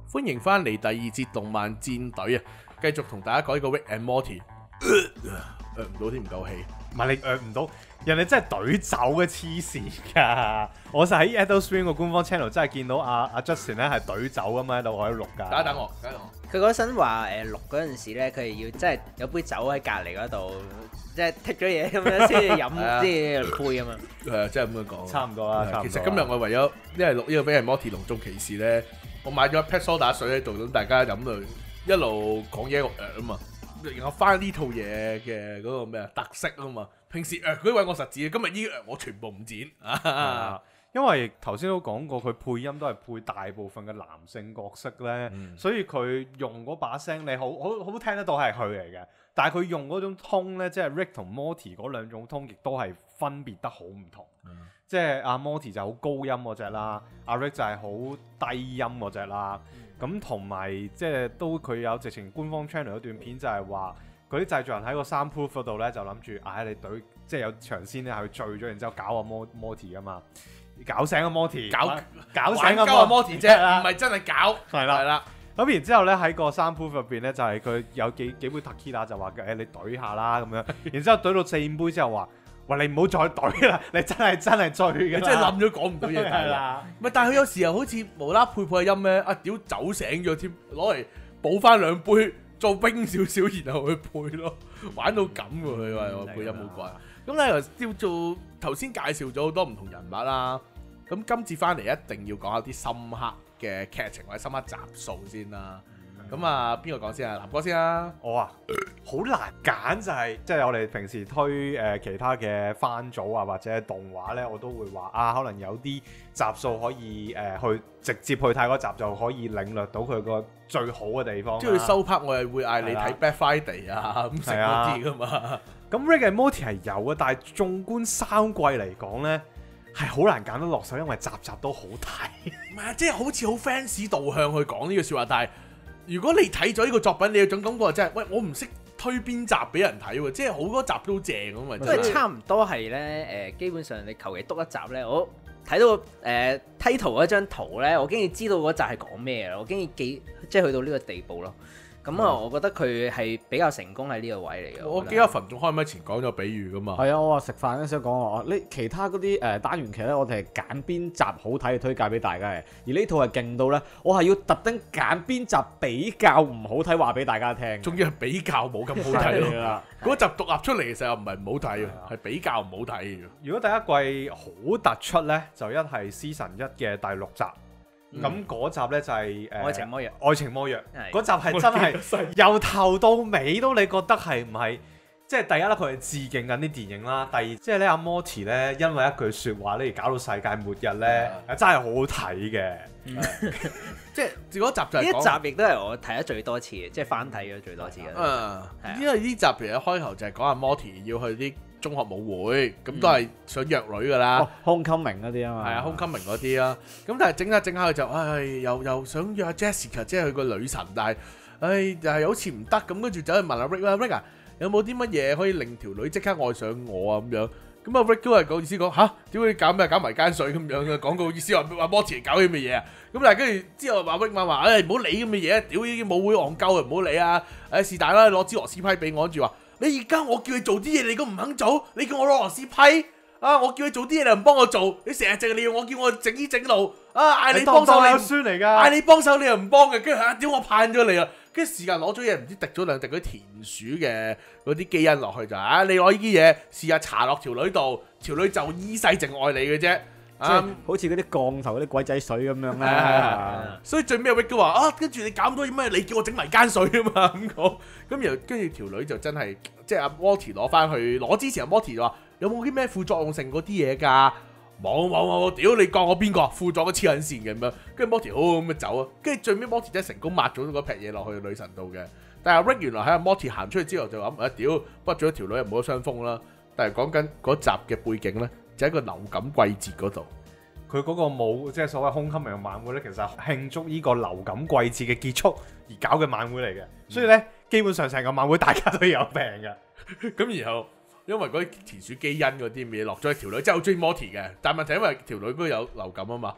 歡迎翻嚟第二節動漫戰隊啊！繼續同大家講呢個 Rick and Morty， 唔到添，唔夠氣。 唔係你唔到，人哋真係隊走嘅黐線㗎！我就喺 Adult Swim 個官方 channel 真係見到阿 Justin 咧係隊走咁喺度喺度錄㗎。 等我。 佢嗰陣話錄嗰陣時咧，佢係要真係有杯酒喺隔離嗰度，即係剔咗嘢咁樣先至飲啲杯啊嘛。 即係咁樣講。 差唔多啦，差唔多。 其實今日我為咗因為錄呢個 Rick and Morty 隆重其事咧，我買咗一 pack 梳打水喺度，咁大家飲到一路講嘢啊嘛。我翻呢套嘢嘅嗰個咩特色啊嘛，平時嗰位我實指，今日呢我全部唔剪啊， 因為頭先都講過，佢配音都係配大部分嘅男性角色咧，所以佢用嗰把聲你好聽得到係佢嚟嘅，但係佢用嗰種 tone 咧，即係 Rick 同 Morty 嗰兩種 tone 亦都係分別得好唔同，即係阿 Morty 就好高音嗰隻啦，阿 Rick 就係好低音嗰隻啦。咁同埋即係都佢有直情官方 channel 一段片就係話嗰啲製作人喺個 soundproof 嗰度咧就諗住你隊即係有場先咧係醉咗，然之後搞阿 Morty 噶嘛，搞醒阿 Morty， 搞醒阿 Morty 啫，唔係真係搞。係啦。 咁然之後咧喺個 soundproof 入邊咧就係佢有幾杯 tequila就話你隊下啦咁樣，然之後隊到4-5杯之後話。喂，你唔好再隊啦！你真係醉嘅， 你真係冧咗講唔到嘢係啦。 唔係，但係佢有時候好似無啦配下音咧，屌酒醒咗添，攞嚟補翻兩杯，做冰少少，然後去配咯，玩到咁喎佢話配音好怪。咁咧又叫做頭先介紹咗好多唔同人物啦。咁今次翻嚟一定要講下啲深刻嘅劇情或者深刻集數先啦。咁啊，邊個講先啊？南哥先啊！ 我好難揀就係，即係我哋平時推其他嘅番組啊或者動畫咧，我都會話可能有啲集數可以去直接去睇嗰集就可以領略到佢個最好嘅地方。 即係收拍我係會嗌你睇 Black Friday 啊咁食嗰啲噶嘛。 咁 Rick and Morty 係有嘅，但係縱觀3季嚟講咧，係好難揀得落手，因為集集都好睇。 唔係啊，即係好似好 fans 導向去講呢個説話，但係。如果你睇咗呢個作品，你有種感覺就係，喂，我唔識推邊集俾人睇喎，即係好多集都正咁嘛。 因為差唔多係咧，基本上你求其篤一集咧，我睇到梯圖嗰張圖咧，我竟然知道嗰集係講咩啦，我竟然即係去到呢個地步咯。咁我覺得佢係比較成功喺呢個位嚟嘅。 我記得份仲開咪前講咗比喻噶嘛。 係啊，我話食飯嗰陣時講話，呢其他嗰啲單元劇咧，我哋係揀邊集好睇去推介俾大家嘅。而呢套係勁到咧，我係要特登揀邊集比較唔好睇話俾大家聽。 仲要係比較冇咁好睇咯。嗰集獨立出嚟其實又唔係唔好睇啊，係比較唔好睇嘅。 如果第一季好突出咧，就一係 Season 1嘅第6集。咁嗰集咧就係愛情魔藥， 愛情魔藥嗰集係真係由頭到尾都你覺得係唔係？即係第一啦，佢係致敬緊啲電影啦。第二，即係咧阿 Morty 咧，因為一句説話咧而搞到世界末日咧，真係好好睇嘅。 即係嗰集就係呢一集亦都係我睇得最多次嘅，即係翻睇咗最多次嘅。 因為呢集其實一開頭就係講阿 Morty 要去啲中學舞會，咁都係想約女噶啦。 Homecoming 嗰啲啊嘛。 係啊，Homecoming嗰啲啦。咁但係整下佢就又想約 Jessica，即係佢個女神，但係又係好似唔得咁，跟住走去問阿 Rick 啊，有冇啲乜嘢可以令條女即刻愛上我啊咁樣？咁阿 Rick 都係個意思講吓，點解你搞咩搞埋奸水咁樣嘅廣告意思話 Morty 搞啲咩嘢啊？咁但係跟住之後話 Rick 話唔好理咁嘅嘢，屌呢啲舞會戇鳩啊，唔好理啊！是但啦，攞支螺絲批俾我，跟住話你而家我叫你做啲嘢，你都唔肯做，你叫我攞螺絲批啊！我叫你做啲嘢，你唔幫我做，你成日淨係利用我叫我整啲整路啊！嗌你幫手你酸嚟㗎， 嗌你幫手你又唔幫嘅，跟住屌我盼咗你啦！跟住時間攞咗嘢，唔知滴咗兩滴嗰啲田鼠嘅嗰啲基因落去就你攞呢啲嘢試下搽落條女度，條女就依世淨愛你嘅啫。 即係好似嗰啲降頭嗰啲鬼仔水咁樣咧。 所以最尾 Rick 都話跟住你搞咁多嘢咩？你叫我整埋奸水啊嘛咁講。咁然後跟住條女就真係即係阿 Morty 攞翻去攞之前，阿 Morty 就話有冇啲咩副作用性嗰啲嘢㗎？冇，屌你講我邊個副作都黐撚線嘅咁樣，跟住 Morty 好咁就走啊，跟住最尾 Morty 真係成功抹咗嗰劈嘢落去女神度嘅，但係 Rick 原來喺阿 Morty 行出去之後就諗屌，屈咗條女又冇咗傷風啦，但係講緊嗰集嘅背景咧，就喺個流感季節嗰度， 佢嗰個舞即係所謂Homecoming嘅晚會咧，其實慶祝呢個流感季節嘅結束而搞嘅晚會嚟嘅，所以咧基本上成個晚會大家都有病嘅， 咁然後。因為嗰啲田鼠基因嗰啲嘢落咗條女，真係好中意 Morty 嘅，但係問題因為條女都有流感啊嘛，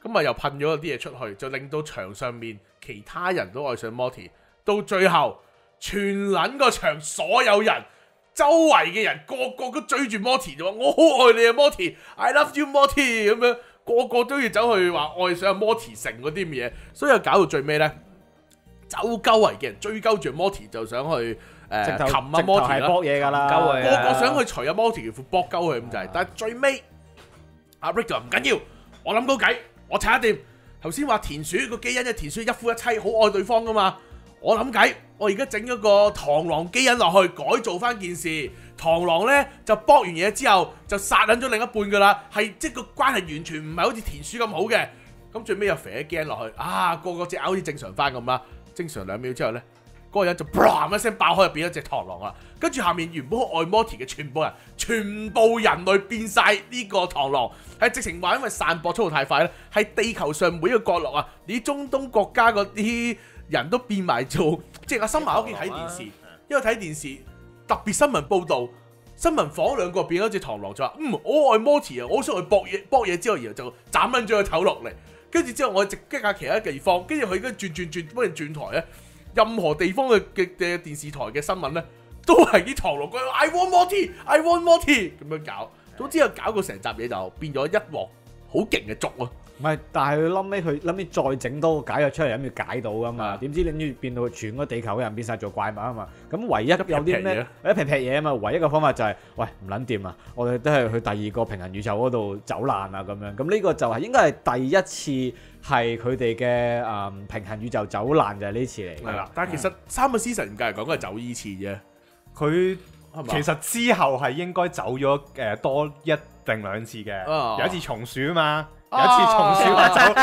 咁啊又噴咗啲嘢出去，就令到場上面其他人都愛上 Morty， 到最後全撚個場所有人。周圍嘅人個個都追住 Morty 就話我好愛你啊 Morty，I love you Morty 咁樣，個個都要走去話愛上 Morty 成嗰啲咁嘢，所以又搞到最尾咧，周鳩圍嘅人追鳩住 Morty 就想去擒啊 Morty 啦， 搏嘢㗎啦， 個個想去除啊 Morty 條褲搏鳩佢咁就係，但係最尾阿 Rick 就唔緊要，我諗到計，我查得掂。頭先話田鼠個基因係田鼠一夫一妻，好愛對方噶嘛。我諗計，我而家整咗個螳螂基因落去，改造翻件事。螳螂呢就搏完嘢之後，就殺撚咗另一半噶啦，係即係個關係完全唔係好似田鼠咁好嘅。咁最尾又肥咗基因落去，個隻咬好似正常翻咁啦。正常2秒之後呢，嗰個人就砰一聲爆開，變咗隻螳螂啦。跟住下面原本愛 Morty 嘅全部人類變晒呢個螳螂，係直情話因為散播速度太快咧，係地球上每一個角落啊，啲中東國家嗰啲人都變埋做，即係阿森埋屋企睇電視，因為睇電視特別新聞報導，新聞房兩個變咗隻螳螂就話我愛 Morty 啊，我好想去搏嘢之後，然後就斬撚咗個頭落嚟，跟住之後我直擊下其他地方，跟住佢跟住轉幫人轉台咧，任何地方嘅電視台嘅新聞咧，都係啲螳螂講 I want Morty，I want Morty 咁樣搞，總之又搞到成集嘢就變咗一鑊好勁嘅粥啊！ 唔係，但係佢諗尾再整多個解藥出嚟，諗住解到噶嘛？點知諗住變到全個地球嘅人變晒做怪物啊嘛？咁唯一有啲咩一劈嘢啊嘛？唯一嘅方法就係、喂唔撚掂啊！我哋都係去第二個平行宇宙嗰度走難啊咁樣。咁呢個就係應該係第一次係佢哋嘅平行宇宙走難就係呢次嚟。 係啦，但係其實3個 season 唔計嚟講，都係走依次啫。 佢其實之後係應該走咗多1定2次嘅，有一次松鼠啊嘛。有一次松鼠話走，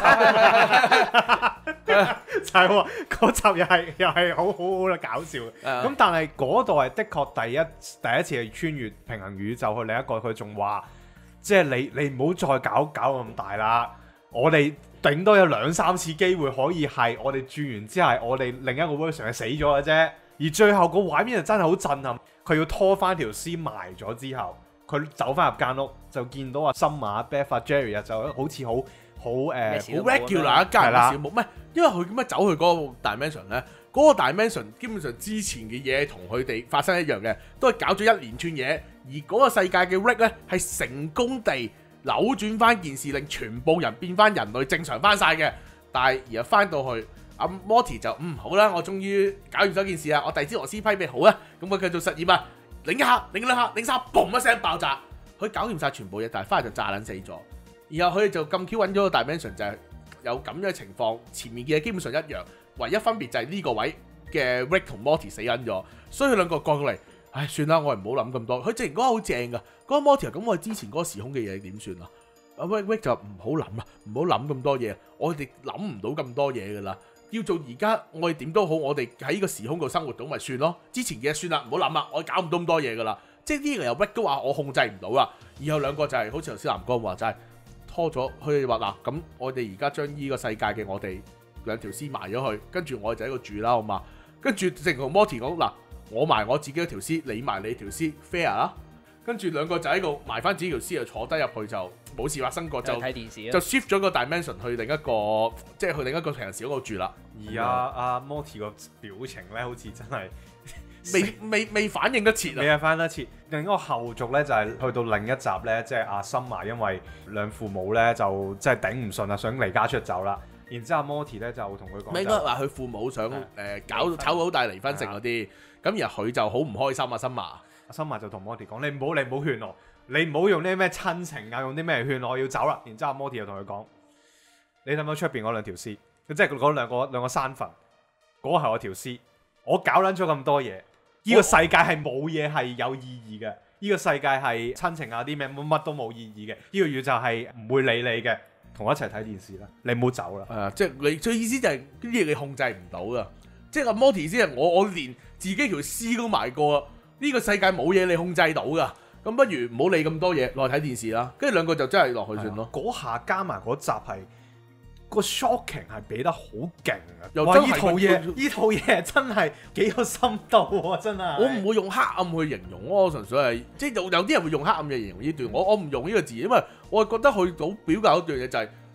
就係話嗰集又係好啦，搞笑。咁但係嗰度係的確第一次係穿越平行宇宙去另一個，佢仲話即係你唔好再搞咁大啦。我哋頂多有2-3次機會可以係我哋轉完之後，我哋另一個 version 係死咗嘅啫。而最後個畫面就真係好震撼，佢要拖翻條屍埋咗之後。佢走翻入間屋，就見到阿森馬、Beth、Jerry 就好似好 regular 一家人嘅小木，唔係因為佢點解走去嗰個 dimension 咧？嗰個 dimension 基本上之前嘅嘢同佢哋發生一樣嘅，都係搞咗一連串嘢。而嗰個世界嘅 Rick 咧係成功地扭轉翻件事，令全部人變翻人類正常翻晒嘅。但係而家翻到去，阿 Morty 就好啦，我終於搞完咗件事啦，我遞支螺絲批俾好啦，咁佢繼續實驗啊！擰一下，擰兩下，擰三，嘣一聲爆炸，佢搞掂晒全部嘢，但係翻嚟就炸撚死咗。然後佢哋就咁 Q 揾咗個 dimension 就係有咁樣嘅情況，前面嘅嘢基本上一樣，唯一分別就係呢個位嘅 Rick 同 Morty 死緊咗，所以佢兩個過嚟，唉算啦，我哋唔好諗咁多。佢之前嗰個好正㗎，嗰個 Morty 咁我哋之前嗰個時空嘅嘢點算啊？阿 Rick 就唔好諗啦，唔好諗咁多嘢，我哋諗唔到咁多嘢㗎啦。要做而家，我哋點都好，我哋喺呢個時空度生活到咪算咯。之前嘅算啦，唔好諗啦，我搞唔到咁多嘢噶啦。即係呢個又 Rick 都話我控制唔到啦。然後兩個就係、好似頭先南哥話齋，拖咗佢哋話嗱，咁我哋而家將呢個世界嘅我哋兩條屍埋咗去，跟住我哋就喺度住啦，好嘛？跟住正同 Morty 講嗱，我埋我自己一條屍，你埋你條屍 fair 啦。跟住兩個就喺度埋翻自己條屍，就坐低入去就冇事發生過，就睇電視就 shift 咗個 dimension 去另一個，即係去另一個平行時空度住啦。 而阿 Morty 個表情咧，好似真係未反應得切啊！ 未翻得切。另一個後續咧就係去到另一集咧，即係阿森麻因為兩父母咧就即係頂唔順啦，想離家出走啦。然之後 Morty 咧就同佢講， 應該話佢父母想搞炒好大離婚成嗰啲，咁然後佢就好唔開心啊！森麻。 阿森麻就同 Morty 講：你唔好勸我，你唔好用啲咩親情啊，用啲咩嚟勸我要走啦。然之後 Morty 就同佢講：你睇唔睇出邊嗰兩條屍？即係嗰兩個山墳，嗰個係我條屍。我搞撚咗咁多嘢，呢個世界係冇嘢係有意義嘅。呢個世界係親情啊啲咩乜都冇意義嘅。呢個宇宙係唔會理你嘅，同我一齊睇電視啦。你唔好走啦。 即係你最意思就係呢啲嘢你控制唔到噶。即係阿 Morty 先係我連自己條屍都埋過啊！呢個世界冇嘢你控制到噶，咁不如唔好理咁多嘢，落去睇電視啦。跟住兩個就真係落去算咯。 嗰下加埋嗰集係個 shocking 係俾得好勁啊！ 又哇！ 真係呢套嘢真係幾有深度喎，真係。 我唔會用黑暗去形容咯，我純粹係即係有啲人會用黑暗嘅形容呢段，我唔用呢個字，因為我係覺得佢好表達一樣嘢就係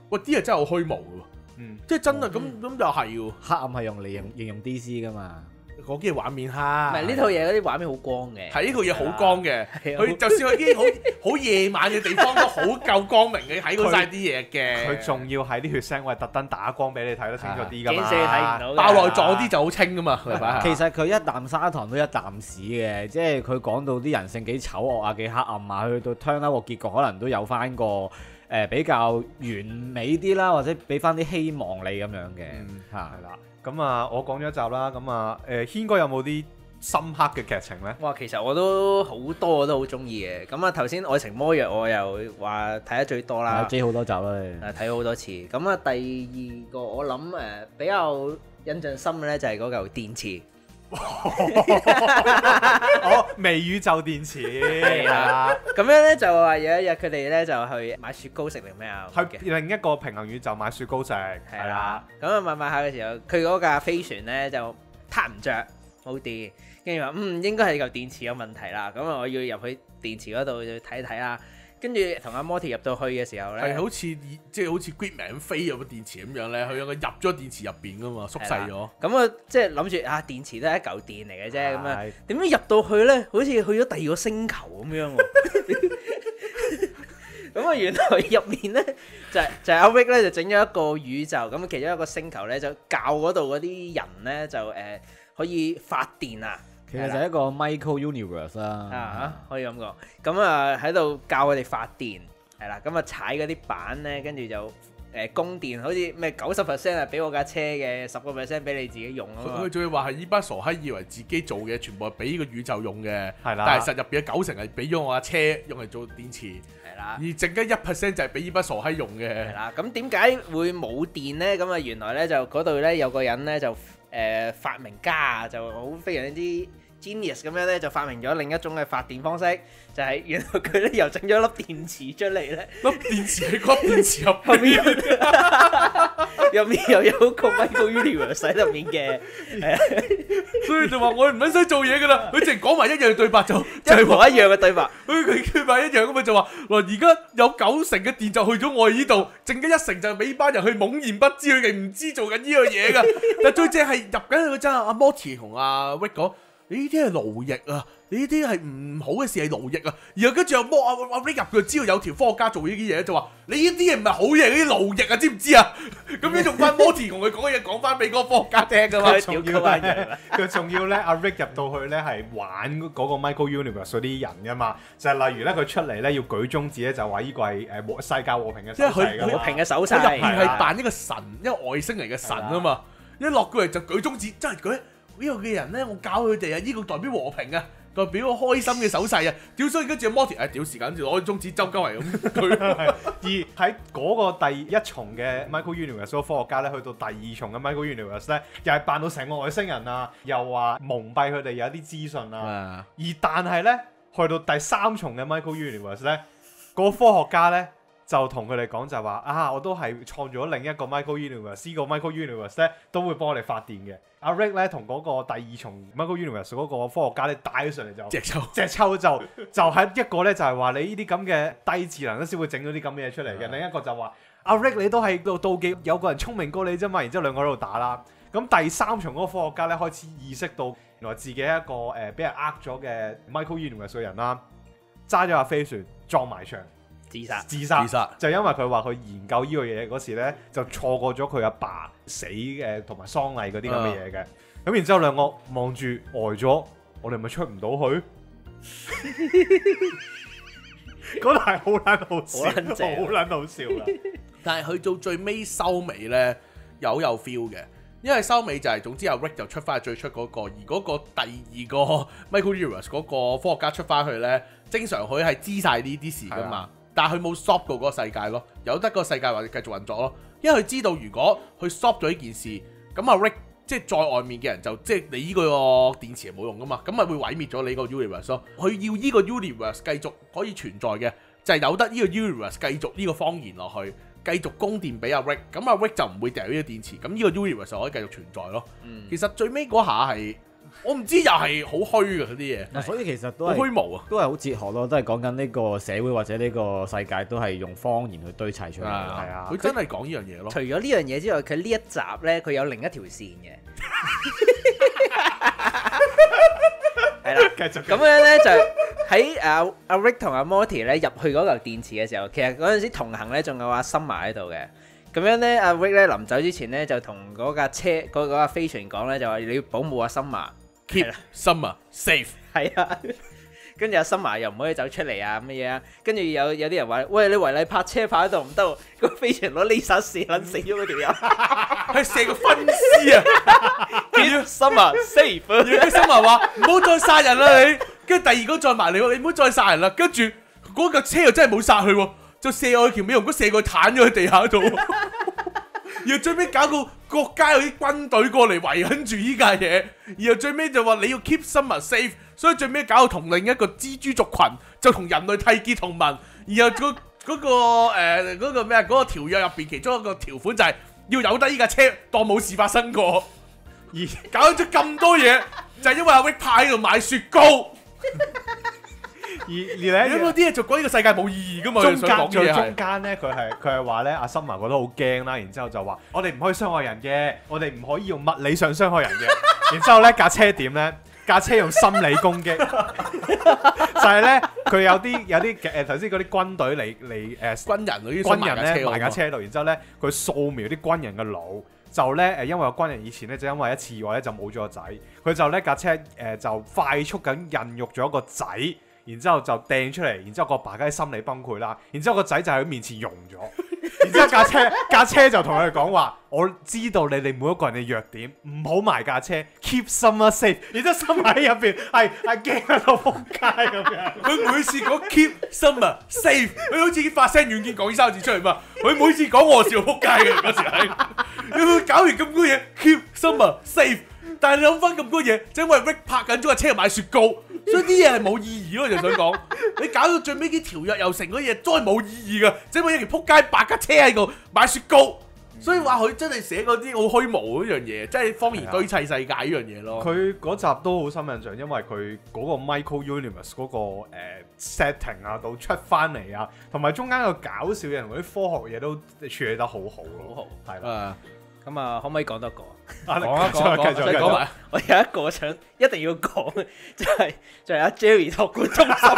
喂啲嘢真係好虛無嘅喎，即係真係咁又係喎， 黑暗係用嚟形容 DC 噶嘛。 嗰啲畫面黑， 唔係呢套嘢嗰啲畫面好光嘅， 係呢套嘢好光嘅， 係啊佢就算去啲好夜晚嘅地方都好夠光明嘅，睇到晒啲嘢嘅。 佢仲要係啲血腥，我係特登打光俾你睇得清楚啲㗎嘛。 鏡射睇唔到嘅， 爆內臟啲就好清噶嘛，係咪？ 其實佢一啖砂糖都一啖屎嘅，即係佢講到啲人性幾醜惡啊、幾黑暗啊，去到 turn out 個結局可能都有翻個比較完美啲啦，或者俾翻啲希望你咁樣嘅嚇。 係啦，咁啊，我講咗一集啦，咁啊，軒哥有冇啲深刻嘅劇情呢？ 哇，其實我都好多我都好中意嘅。咁啊，頭先《愛情魔藥》我又話睇得最多啦， 追好多集啦你。 睇咗好多次。咁啊，第二個我諗比較印象深嘅咧，就係嗰嚿電池。 哦，微宇宙電池係啦， 咁樣咧就話有一日佢哋咧就去買雪糕食定咩啊？ 去另一個平行宇宙買雪糕食， 係啦。咁啊買下嘅時候，佢嗰架飛船咧就撻唔着，冇電，跟住話應該係嚿電池有問題啦。咁啊我要入去電池嗰度去睇睇啦。跟住同阿 Morty 入到去嘅時候咧， 係好似即係好似 Gridman 飛入個電池咁樣咧，佢入咗電池入邊噶嘛，縮細咗。 咁啊，即係諗住啊，電池都係一嚿電嚟嘅啫。咁啊，點解入到去咧，好似去咗第二個星球咁樣喎？咁啊，原來入面咧就係阿 Rick 咧就整咗一個宇宙，咁其中一個星球咧就教嗰度嗰啲人咧就可以發電啊。 其實就係一個 Michael Universe 啦， 可以咁講。咁啊喺度教佢哋發電，係啦。咁啊踩嗰啲板咧，跟住就供電，好似咩90%係俾我架車嘅，10%俾你自己用啊嘛。 佢仲要話係呢班傻閪以為自己做嘅全部係俾呢個宇宙用嘅， 係啦。 但係實入邊嘅90%係俾咗我架車用嚟做電池， 係啦。 而剩緊1%就係俾呢班傻閪用嘅。 係啦。咁點解會冇電咧？咁啊原來咧就嗰度咧有個人咧就發明家就好非常之 genius 咁樣咧，就發明咗另一種嘅發電方式，就係原來佢咧又整咗粒電池出嚟咧， 粒電池喺粒電池入邊， 入面又有個 Michael Universe 喺入面嘅， 所以就話我唔撚使做嘢噶啦，佢淨係講埋一樣對白就一模一樣嘅對白， 佢對白一樣咁嘛，就話嗱而家有90%嘅電就去咗我呢度，剩緊1%就俾呢班人去懵然不知，佢哋唔知做緊呢樣嘢噶，但最正係入緊去嗰陣，阿 Morty 同阿 Rick 講。你呢啲係勞役啊！你呢啲係唔好嘅事係勞役啊！然後跟住又摸阿 Rick 入佢知道有條科學家做呢啲嘢，就話你呢啲嘢唔係好嘢，呢啲勞役啊，知唔知啊？咁樣用翻 Morty 同佢講嘅嘢講翻俾嗰個科學家聽噶嘛？ 佢仲要咧，阿 Rick 入到去咧係玩嗰個 Michael Universe 嗰啲人噶嘛，就係例如咧佢出嚟咧要舉中指咧，就話呢個係世界和平嘅手勢， 和平嘅手勢， 佢入邊係扮一個神，一個外星嚟嘅神啊嘛！一落過嚟就舉中指，真係舉。呢個嘅人咧，我教佢哋啊，呢個代表和平啊，代表個開心嘅手勢啊，屌所以跟住 Morty 屌時間攞中指周鳩嚟咁舉。 而喺嗰個第一重嘅 Michael Universe 嗰個科學家咧，去到第二重嘅 Michael Universe 咧，又係扮到成個外星人啊，又話蒙蔽佢哋有一啲資訊啊。而但係咧，去到第三重嘅 Michael Universe 咧，嗰個科學家咧。就同佢哋講就話啊，我都係創造咗另一個 Michael Universe，呢個 Michael Universe 咧都會幫我哋發電嘅。阿 Rick 咧同嗰個第二重 Michael Universe 嗰個科學家咧帶咗上嚟就隻抽就係一個咧就係話你呢啲咁嘅低智能咧先會整到啲咁嘅嘢出嚟嘅，另一個就話阿 Rick 你都係度妒忌有個人聰明過你啫嘛，然之後兩個喺度打啦。咁第三重嗰個科學家咧開始意識到原來自己係一個俾人咗嘅 Michael Universe 嘅人啦，揸咗架飛船撞埋牆。自殺就因為佢話佢研究呢個嘢嗰時咧，就錯過咗佢阿爸死嘅同埋喪禮嗰啲咁嘅嘢嘅。咁然之後兩個望住呆咗，我哋咪出唔到去。嗰度係好撚好笑，好撚好笑啦！ 但係去到最尾收尾咧，有 feel 嘅，因為收尾就係總之阿 Rick 就出翻去最初嗰個，而嗰個第二個 Michael Universe 嗰個科學家出翻去咧，正常佢係知晒呢啲事噶嘛。但係佢冇 stop 到嗰個世界咯，由得嗰個世界或者繼續運作咯，因為佢知道如果佢 stop 咗呢件事，咁阿 Rick 即係在外面嘅人就即係你呢個電池係冇用噶嘛，咁咪會毀滅咗你個 universe 咯。佢要呢個 universe 繼續可以存在嘅，就係由得呢個 universe 繼續呢個謊言落去，繼續供電俾阿 Rick，咁阿 Rick 就唔會掉呢個電池，咁呢個 universe 就可以繼續存在咯。其實最尾嗰下係我唔知又係好虛嘅嗰啲嘢， 所以其實都好係虛無啊！ 都係好哲學咯，都係講緊呢個社會或者呢個世界都係用謊言去堆砌出嚟。係啊佢真係講呢樣嘢咯。 除咗呢樣嘢之外，佢呢一集咧，佢有另一條線嘅。係啦， 繼續咁樣咧就喺阿 Rick 同阿 Morty 咧入去嗰嚿電池嘅時候，其實嗰陣時同行咧仲有阿 Summer 喺度嘅。咁樣咧，阿 Rick 咧臨走之前咧就同嗰架車嗰架飛船講咧，就話你要保護阿 Summer。Keep Summer safe。 係啊，跟住阿 Summer 又唔可以走出嚟啊，乜嘢啊？跟住有啲人話：喂，你違例泊車泊喺度唔得喎，個飛船攞laser射撚死咗嗰條友， 係射個分屍啊！ Keep Summer safe。 要跟 Summer 話唔好再殺人啦你，跟住第二個再埋你喎，你唔好再殺人啦。跟住嗰架車又真係冇殺佢喎，就射我條尾龍骨，射佢攤咗喺地下度。然後最尾搞個國家有啲軍隊過嚟圍緊住依架嘢，然後最尾就話你要 keep Summer safe，所以最尾搞到同另一個蜘蛛族群就同人類締結同盟，然後嗰個咩啊嗰個條約入邊其中一個條款就係要由得依架車當冇事發生過，而搞咗咁多嘢就係因為阿 Rick 派喺度買雪糕。 而咧， 因為啲嘢做過呢個世界冇意義噶嘛， 中想講間嘅嘢係中間咧，佢係話咧，阿 Summer 覺得好驚啦，然之後就話：我哋唔可以傷害人嘅，我哋唔可以用物理上傷害人嘅。然之後咧，架車點咧？架車用心理攻擊，就係咧，佢有啲頭先嗰啲軍隊嚟軍人嗰啲軍人咧埋架車度，然之後咧佢掃描啲軍人嘅腦。就咧因為個軍人以前咧就因為一次意外咧就冇咗個仔，佢就咧架車就快速咁孕育咗個仔。然之後就掟出嚟，然之後個爸梗係心理崩潰啦。然之後個仔就喺佢面前溶咗，然之後架車就同佢哋講話：我知道你哋每一個人嘅弱點，唔好埋架車 ，keep Summer safe。然之後Summer喺入邊係驚到仆街咁樣。 佢每次講 keep Summer safe，佢好似發聲軟件講呢三個字出嚟嘛。佢每次講我笑仆街嘅嗰時係，佢搞完咁多嘢 keep Summer safe， 但係你諗翻咁多嘢，就因為 Rick 拍緊咗架車買雪糕。所以啲嘢係冇意義咯，就想講你搞到最尾啲條約又成嗰啲嘢，都係冇意義嘅，只不過一條撲街白架車喺度買雪糕，所以話佢真係寫嗰啲好虛無嗰樣嘢，即係謊言堆砌世界呢樣嘢咯。 佢嗰集都好深印象，因為佢嗰個 Michael Universe 嗰個setting 啊，到出翻嚟啊，同埋中間個搞笑嘅同嗰啲科學嘢都處理得好好咯，係啦。 咁啊，可唔可以講多個？ 繼續講埋。 我有一個想一定要講嘅，就係阿 Jerry 託管中心。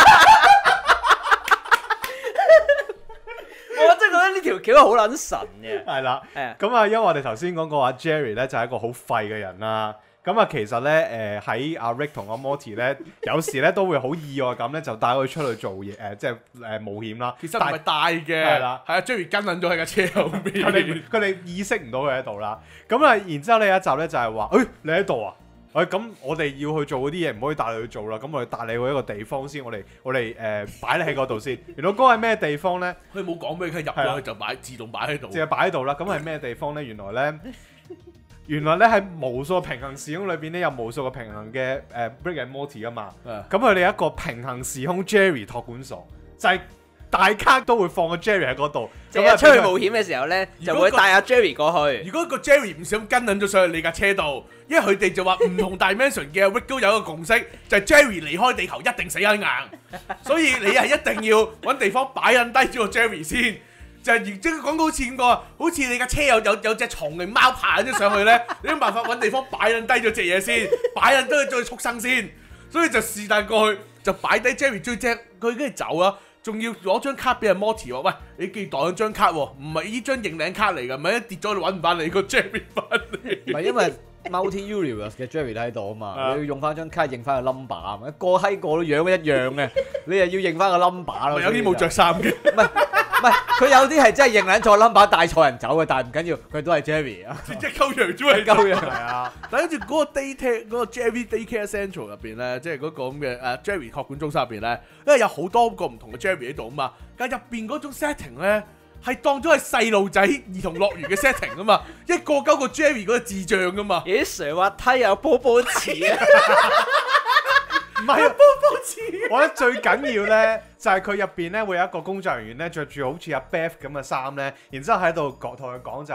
我真係覺得呢條橋好撚神嘅。 係啦， 係啊。 咁啊，因為我哋頭先講過阿 Jerry 咧就係一個好廢嘅人啦。咁啊，其實咧喺阿 Rick 同阿 Morty 咧，有時咧都會好意外咁咧，就帶佢出去做嘢即係冒險啦。 其實唔係帶嘅， 係啦， 係啊 Jerry 跟撚咗喺架車後邊， 佢哋意識唔到佢喺度啦。咁啊，然之後呢一集咧就係話，你喺度啊？咁我哋要去做嗰啲嘢，唔可以帶你去做啦。咁我哋帶你去一個地方先，我哋擺你喺嗰度先。原來嗰個係咩地方咧？ 佢冇講俾佢入咗去就自動擺喺度， 淨係擺喺度啦。咁係咩地方咧？原來咧喺無數平行時空裏邊咧有無數個平行嘅Rick and Morty 噶嘛。咁佢哋一個平行時空 Jerry 託管所，就係大家都會放個 Jerry 喺嗰度。 即係出去冒險嘅時候咧，就會帶阿 Jerry 過去。 如果個 Jerry 唔想跟撚咗上去你架車度，因為佢哋就話唔同 dimension 嘅 Rick 都有一個共識，就係 Jerry 離開地球一定死撚硬，所以你係一定要揾地方擺撚低咗個 Jerry 先。就係即係講到好似點講啊？好似你架車有隻蟲定貓爬咗上去咧，你有辦法揾地方擺撚低咗隻嘢先，擺撚低咗隻畜生先。所以就是但過去就擺低 Jerry 最正，佢跟住走啦，仲要攞張卡俾阿 Morty 話：喂，你記住袋咗張卡喎，唔係呢張認領卡嚟㗎，唔係一跌咗你揾唔翻你個 Jerry 翻嚟。 唔係因為 Multi-Universe 嘅 Jerry 喺度啊嘛，你要用翻張卡認翻個 number 啊嘛，個閪個都樣一樣嘅，你又要認翻個 number 咯。 有啲冇着衫嘅， 唔係佢有啲係真係認撚錯 number 帶錯人走嘅，但係唔緊要，佢都係 Jerry 啊， 即係鳩樣啫嘛， 鳩樣係啊。 但跟住嗰個 嗰個 Jerry Daycare Central 入邊咧，即係嗰個咁嘅Jerry 託管中心入邊咧，因為有好多個唔同嘅 Jerry 喺度啊嘛，但係入邊嗰種 setting 咧係當咗係細路仔兒童樂園嘅 setting 啊嘛，一個鳩個 Jerry 嗰個智障噶嘛， 咦，上滑梯有波波池啊！ 唔係啊，波波池。我覺得最緊要咧，就係佢入邊咧會有一個工作人員咧，着住好似阿 Beth 咁嘅衫咧，然之後喺度同佢講就話：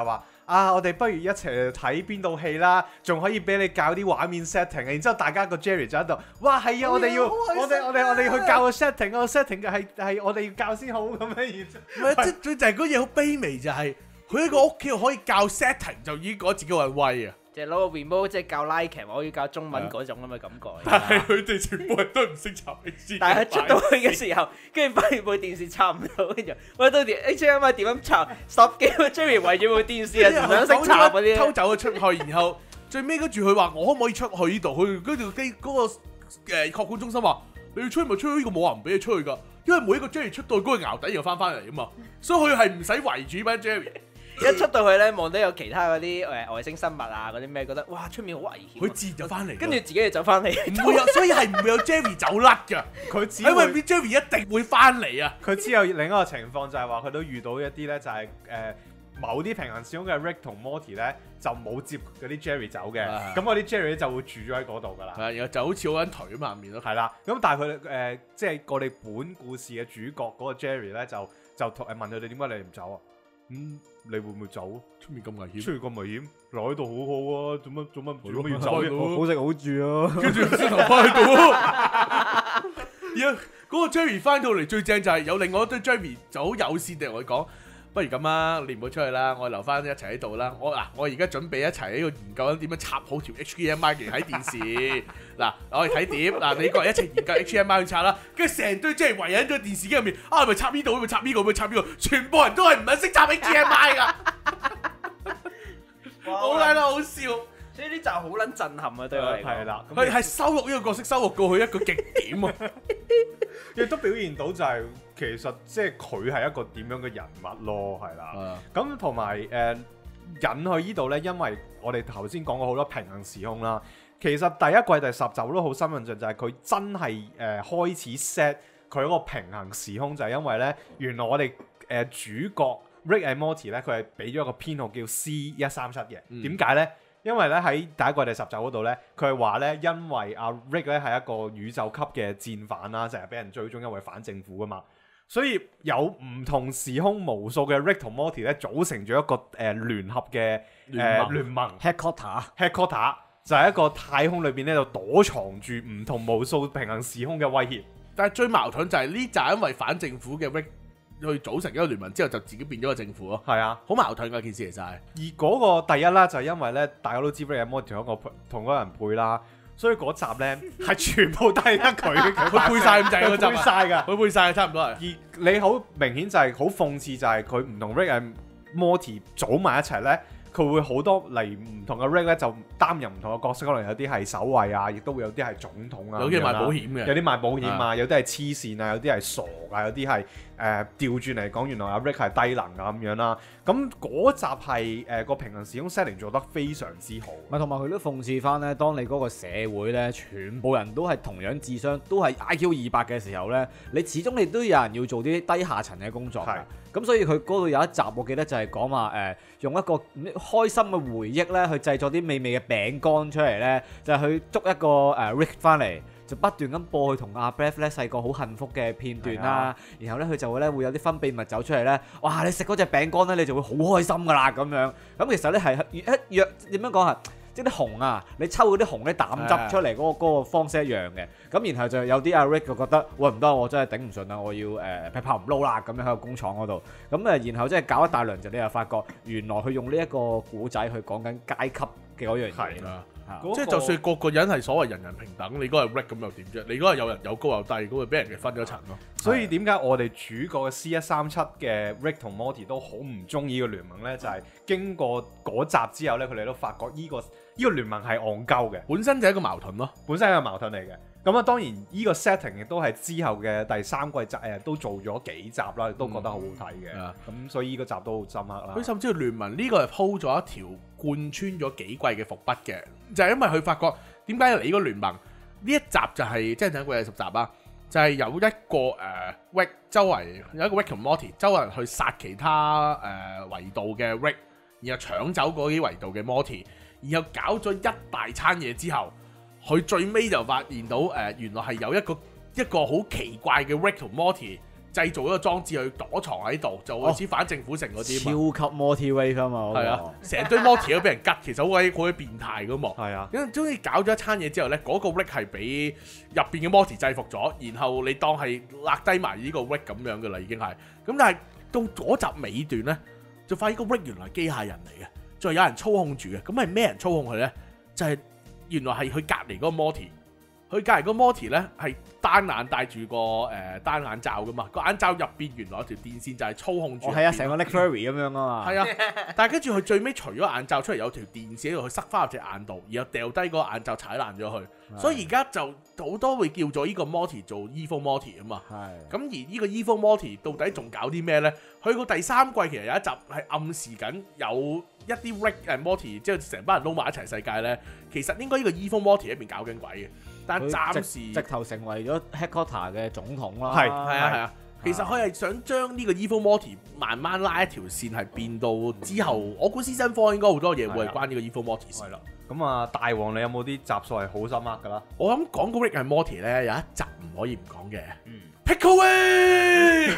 我哋不如一齊睇邊套戲啦，仲可以俾你教啲畫面 setting， 然之後大家個 Jerry 就喺度，哇係啊，我哋要去教個 setting，個 setting 係我哋要教先好咁樣， 唔係即就係嗰嘢好卑微，就係佢喺個屋企可以教 setting 就已經覺得自己好威啊！ 即係攞個 remote 即係教拉劇，我要教中文嗰種咁嘅感覺。 但係佢哋全部人都唔識插 HDMI。 但係出到去嘅時候，跟住發現部電視插唔到，跟住喂到條 HDMI 點樣插？十幾個 Jerry 圍住部電視啊，唔想識插嗰啲。 偷走咗出去，然後最尾跟住佢話：我可唔可以出去呢度？去跟住機嗰個託管中心話：你要出去咪出去，呢個冇話唔俾你出去㗎。因為每一個 Jerry 出到去嗰個淆底又翻嚟啊嘛，所以佢係唔使圍住班 Jerry。 一出到去咧，望到有其他嗰啲外星生物啊，嗰啲咩，覺得哇出面好危險。 佢自然就翻嚟， 跟住自己就走翻嚟， 唔會有，所以係唔會有 Jerry 走甩㗎。 佢只因為 Jerry 一定會翻嚟啊！ 佢只有另一個情況就係話佢都遇到一啲咧，就係某啲平行時空嘅 Rick 同 Morty 咧就冇接嗰啲 Jerry 走嘅，咁嗰啲 Jerry 就會住咗喺嗰度㗎啦。 係，然後就好似好撚頹咁下面咯。 係啦，咁但係佢即係我哋本故事嘅主角嗰個 Jerry 咧就問佢哋點解你唔走啊？你會唔會走？ 出面咁危險， 出面咁危險，留喺度好好啊！做乜要走？ 好食好住啊！ 跟住先頭翻喺度咯。而家嗰個 Jerry 翻到嚟最正就係有另外一堆 Jerry 就好友善地同佢講：不如咁啦，你唔好出去啦，我留翻一齊喺度啦。我而家準備一齊喺度研究緊點樣插好條 HDMI 嘅喺電視。嗱，我哋睇碟。嗱，你過嚟一齊研究 HDMI 去插啦。跟住成堆 Jerry 圍喺咗電視機入面，係咪插呢度？係咪插呢個？係咪插呢個？全部人都係唔係識插 HDMI 㗎。好撚好笑。 所以呢集好撚震撼啊！對我嚟講， 係啦， 佢係羞辱呢個角色，羞辱過去一個極點啊！ 亦都表現到就係其實即係佢係一個點樣嘅人物咯，係啦。咁同埋引去呢度呢，因為我哋頭先講過好多平行時空啦。其實第一季第10集都好深印象，就係佢真係開始 set 佢嗰個平行時空，就係因為呢，原來我哋主角 Rick and Morty 呢，佢係俾咗一個編號叫 C137嘅。點解呢？因為咧喺第一季第10集嗰度咧，佢係話咧，因為阿 Rick 咧係一個宇宙級嘅戰犯啦，成日俾人追蹤，因為反政府噶嘛，所以有唔同時空無數嘅 Rick 同 Morty 咧組成咗一個聯合嘅聯盟 Headquarter 就係一個太空裏邊咧就躲藏住唔同無數平行時空嘅威脅。 但係最矛盾就係呢集因為反政府嘅 Rick 去組成一個聯盟之後，就自己變咗個政府咯。係啊，好矛盾㗎件事其實係。 而嗰個第一啦，就係因為咧，大家都知 Rick and Morty 同嗰個人配啦，所以嗰集咧係全部都係得佢， 佢配晒咁滯嗰集， 配晒㗎， 佢配晒差唔多係。 而你好明顯就係好諷刺，就係佢唔同 Rick and Morty 組埋一齊咧。佢會好多嚟唔同嘅 Rick 咧，就擔任唔同嘅角色，可能有啲係守衛啊，亦都會有啲係總統啊， 有啲賣保險嘅， 有啲賣保險啊，有啲係黐線啊，有啲係傻啊，有啲係調轉嚟講，原來阿 Rick 係低能啊咁樣啦。咁嗰集係個平行時空 setting 做得非常之好。 咪同埋佢都諷刺翻咧，當你嗰個社會咧，全部人都係同樣智商，都係 IQ200嘅時候咧，你始終你都有人要做啲低下層嘅工作㗎。咁所以佢嗰度有一集，我記得就係講話用一個開心嘅回憶咧，去製作啲美味嘅餅乾出嚟咧，就係去捉一個Rick 翻嚟，就不斷咁播佢同阿 Beth 咧細個好幸福嘅片段啦。然後咧佢就會有啲分泌物走出嚟咧，哇！你食嗰隻餅乾咧，你就會好開心噶啦咁樣。咁其實咧係一樣點樣講啊？即係啲熊啊，你抽嗰啲熊啲膽汁出嚟嗰個方式一樣嘅。咁然後就有啲阿 Rick 就覺得，喂唔得，我真係頂唔順啦，我要劈炮唔撈啦咁樣喺個工廠嗰度。咁然後即係搞一大輪就你又發覺，原來佢用呢一個古仔去講緊階級嘅嗰樣嘢啦。 即係就算個個人係所謂人人平等，你嗰個 Rick 咁又點啫？你嗰個有人有高有低，咁咪俾人哋分咗層咯。 所以點解我哋主角嘅 C137嘅 Rick 同 Morty 都好唔中意個聯盟咧？就係經過嗰集之後咧，佢哋都發覺呢個聯盟係戇鳩嘅， 本身就係一個矛盾咯， 本身係一個矛盾嚟嘅。咁啊，當然呢個 setting 亦都係之後嘅第3季都做咗幾集啦，亦都覺得好好睇嘅。咁所以呢個集都好深刻啦。 佢甚至乎聯盟呢個係鋪咗一條貫穿咗幾季嘅伏筆嘅，就係因為佢發覺點解嚟呢個聯盟呢一集就係即係第一季係10集啊，就係有一個Rick 周圍有一個 Rick 同 Morty 周圍去殺其他維度嘅 Rick， 然後搶走嗰啲維度嘅 Morty， 然後搞咗一大餐嘢之後。佢最尾就發現到原來係有一個好奇怪嘅 Rick 同 Morty 製造一個裝置去躲藏喺度，就好似反政府城嗰啲嘛。 超級 Morty Wave 啊嘛， 係啊，成堆 Morty 都俾人吉，其實好鬼變態噶嘛。 係啊， 因為終於搞咗一餐嘢之後咧，嗰、個 Rick 係俾入邊嘅 Morty 制服咗，然後你當係勒低埋呢個 Rick 咁樣噶啦，已經係。咁但係到嗰集尾段咧，就發現個 Rick 原來係機械人嚟嘅，仲有人操控住嘅。咁係咩人操控佢咧？就係、原來係佢隔離嗰個 Morty。佢隔離嗰個 Morty 咧係單眼戴住個單眼罩噶嘛，個眼罩入邊原來有條電線就係操控住。 係啊，成個 Nick Fury 咁樣啊嘛。 係啊，但係跟住佢最尾除咗眼罩出嚟有條電線喺度，佢塞翻入隻眼度，然後掉低嗰個眼罩踩爛咗佢。所以而家就好多會叫咗呢個 Morty 做 Evil Morty 啊嘛。 係。 咁而呢個 Evil Morty 到底仲搞啲咩咧？去到第三季其實有一集係暗示緊有一啲 Rick Morty 即係成班人撈埋一齊世界咧，其實應該呢個 Evil Morty 喺邊搞緊鬼嘅。但暫時直頭成為咗 Headquarter 嘅總統啦。 係啊，其實佢係想將呢個 Evil Morty 慢慢拉一條線，係變到之後，我估 Season 4應該好多嘢會係關呢個 Evil Morty 事。 係啦。咁啊，大王你有冇啲集數係好深刻㗎啦？ 我諗講個 Rick and Morty 咧有一集唔可以唔講嘅。Pickle Rick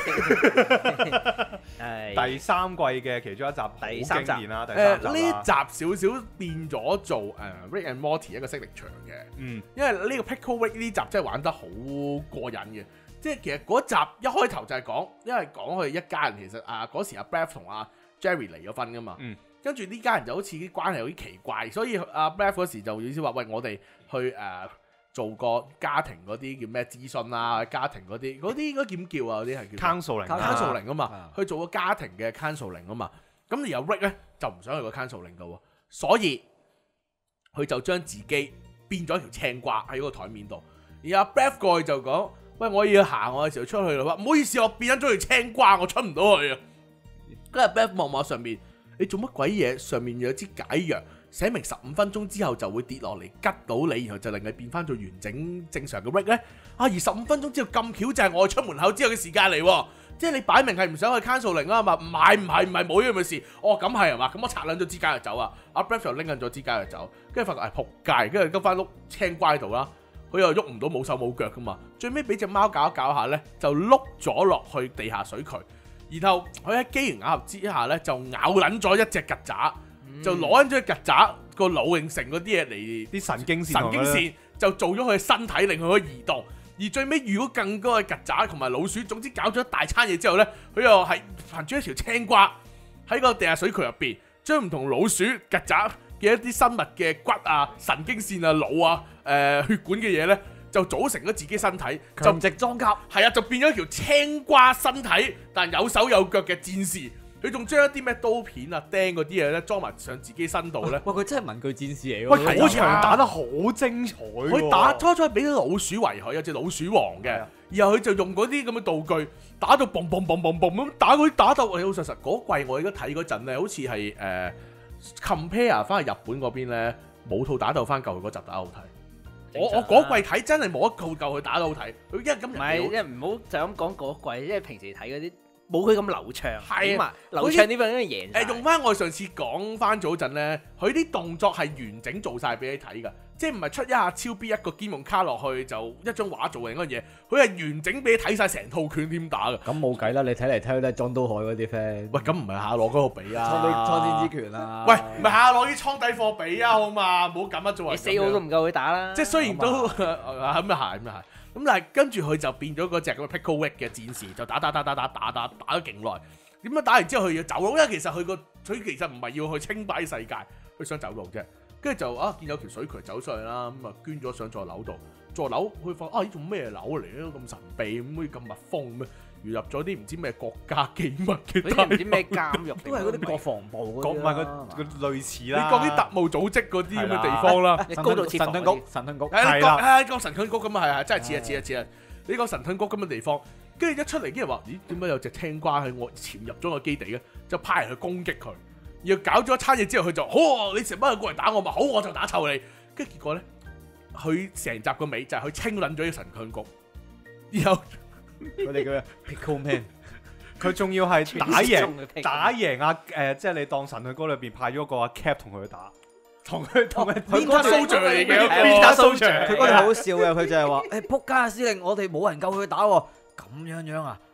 第三季嘅其中一集好經典啦，第三集啦。 呢集少少變咗做Rick and Morty 一個色力場嘅。因為呢個 Pickle Rick 呢集真係玩得好過癮嘅。即係其實嗰集一開頭就係講，因為講佢一家人其實嗰時阿 Beth 同阿 Jerry 離咗婚噶嘛。跟住呢家人就好似啲關係有啲奇怪，所以阿 Beth 嗰時就意思話：喂，我哋去做個家庭嗰啲叫咩諮詢啊，家庭嗰啲應該點叫啊？嗰啲係叫 counseling 啊嘛，去做個家庭嘅 counseling 啊嘛。咁而有 Rick 咧就唔想去個 counseling 度喎，所以佢就將自己變咗條青瓜喺嗰個台面度。而阿 Beth 過去就講：喂，我要行我嘅時候出去啦，唔好意思，我變咗條青瓜，我出唔到去啊。跟住 Beth 望望上面，你做乜鬼嘢？上面有支解藥。寫明15分鐘之後就會跌落嚟吉到你，然後就令你變翻做完整正常嘅 Rick 咧。而15分鐘之後咁巧就係我出門口之後嘅時間嚟，即係你擺明係唔想去 counseling 啦嘛？唔係冇呢樣嘅事。哦，咁係嘛？咁我拆撚咗支解藥走啊！阿 Brad 就拎緊咗支解藥走，跟住發覺仆街，跟住跟翻碌青瓜喺度啦。佢又喐唔到，冇手冇腳噶嘛。最尾俾隻貓搞一搞下咧，就碌咗落去地下水渠，然後佢喺機緣巧合之下咧，就咬撚咗一隻曱甴。就攞緊咗曱甴個腦形成嗰啲嘢嚟，啲神經線就做咗佢嘅身體，令佢可以移動。而最尾遇到更多嘅曱甴同埋老鼠，總之搞咗一大餐嘢之後呢，佢又係憑住一條青瓜喺個地下水渠入邊，將唔同老鼠、曱甴嘅一啲生物嘅骨啊、神經線啊、腦啊、血管嘅嘢呢，就組成咗自己身體， 強直裝甲。 係啊，就變咗一條青瓜身體，但有手有腳嘅戰士。佢仲將一啲咩刀片啊、釘嗰啲嘢咧裝埋上自己身度咧。 哇！佢真係文具戰士嚟喎。 喂，嗰場打得好精彩喎。 佢打初初俾啲老鼠圍佢，有隻老鼠王嘅。然後佢就用嗰啲咁嘅道具打到嘣嘣嘣嘣嘣咁打佢，打到老老實實嗰季我而家睇嗰陣咧，好似係compare 翻去日本嗰邊咧，冇套打鬥翻舊嗰集打得好睇。我嗰季睇真係冇一套舊佢打得好睇。佢因為咁唔係，因為唔好就咁講嗰季，因為平時睇嗰啲。冇佢咁流暢，係啊，流暢呢份因為贏。用翻我上次講翻咗陣咧，佢啲動作係完整做晒俾你睇㗎，即係唔係出一下超 B 一個兼用卡落去就一張畫做另一樣嘢，佢係完整俾你睇晒成套拳點打㗎。 咁冇計啦，你睇嚟睇去都係莊都海嗰啲 friend。 喂，咁唔係下攞嗰個比啊， 蒼天之拳啊。 喂，唔係下攞啲倉底貨比啊，好嘛？唔好咁啊，做人。 你4號都唔夠佢打啦。 即係雖然都咁又係。咁但係跟住佢就變咗嗰隻咁嘅 Pickle Rick 嘅戰士，就打咗勁耐。點樣打完之後佢要走佬？因為其實佢其實唔係要去稱霸世界，佢想走佬啫。跟住就見有條水渠走上去啦，咁啊捐咗上座樓度。座樓佢發呢種咩樓嚟咧？咁神秘，咁好似咁密封咩？如入咗啲唔知咩國家機密嘅， 嗰啲唔知咩監獄， 都係嗰啲國防部嗰啲唔係個類似啦。 你講啲特務組織嗰啲咁嘅地方啦， 高度設防嗰啲。 神盾局係啦，講神盾局咁啊，係真係似啊！你講神盾局咁嘅地方，跟住一出嚟，啲人話：咦，點解有隻青瓜喺我潛入咗個基地嘅？就派人去攻擊佢，然後搞咗一餐嘢之後，佢就好，你成班人過嚟打我嘛，好，我就打臭你。跟住結果咧，佢成集個尾就係佢清撚咗啲神盾局，然後。 佢哋叫 Pickle Man， 佢仲要係打贏啊！即係你當神盾局裏邊派咗個阿 Cap 同佢打，同佢 Winter Soldier嚟嘅 ，Winter Soldier， 佢嗰度好笑嘅，佢就係話：仆街啊，司令，我哋冇人夠佢打喎，咁樣啊！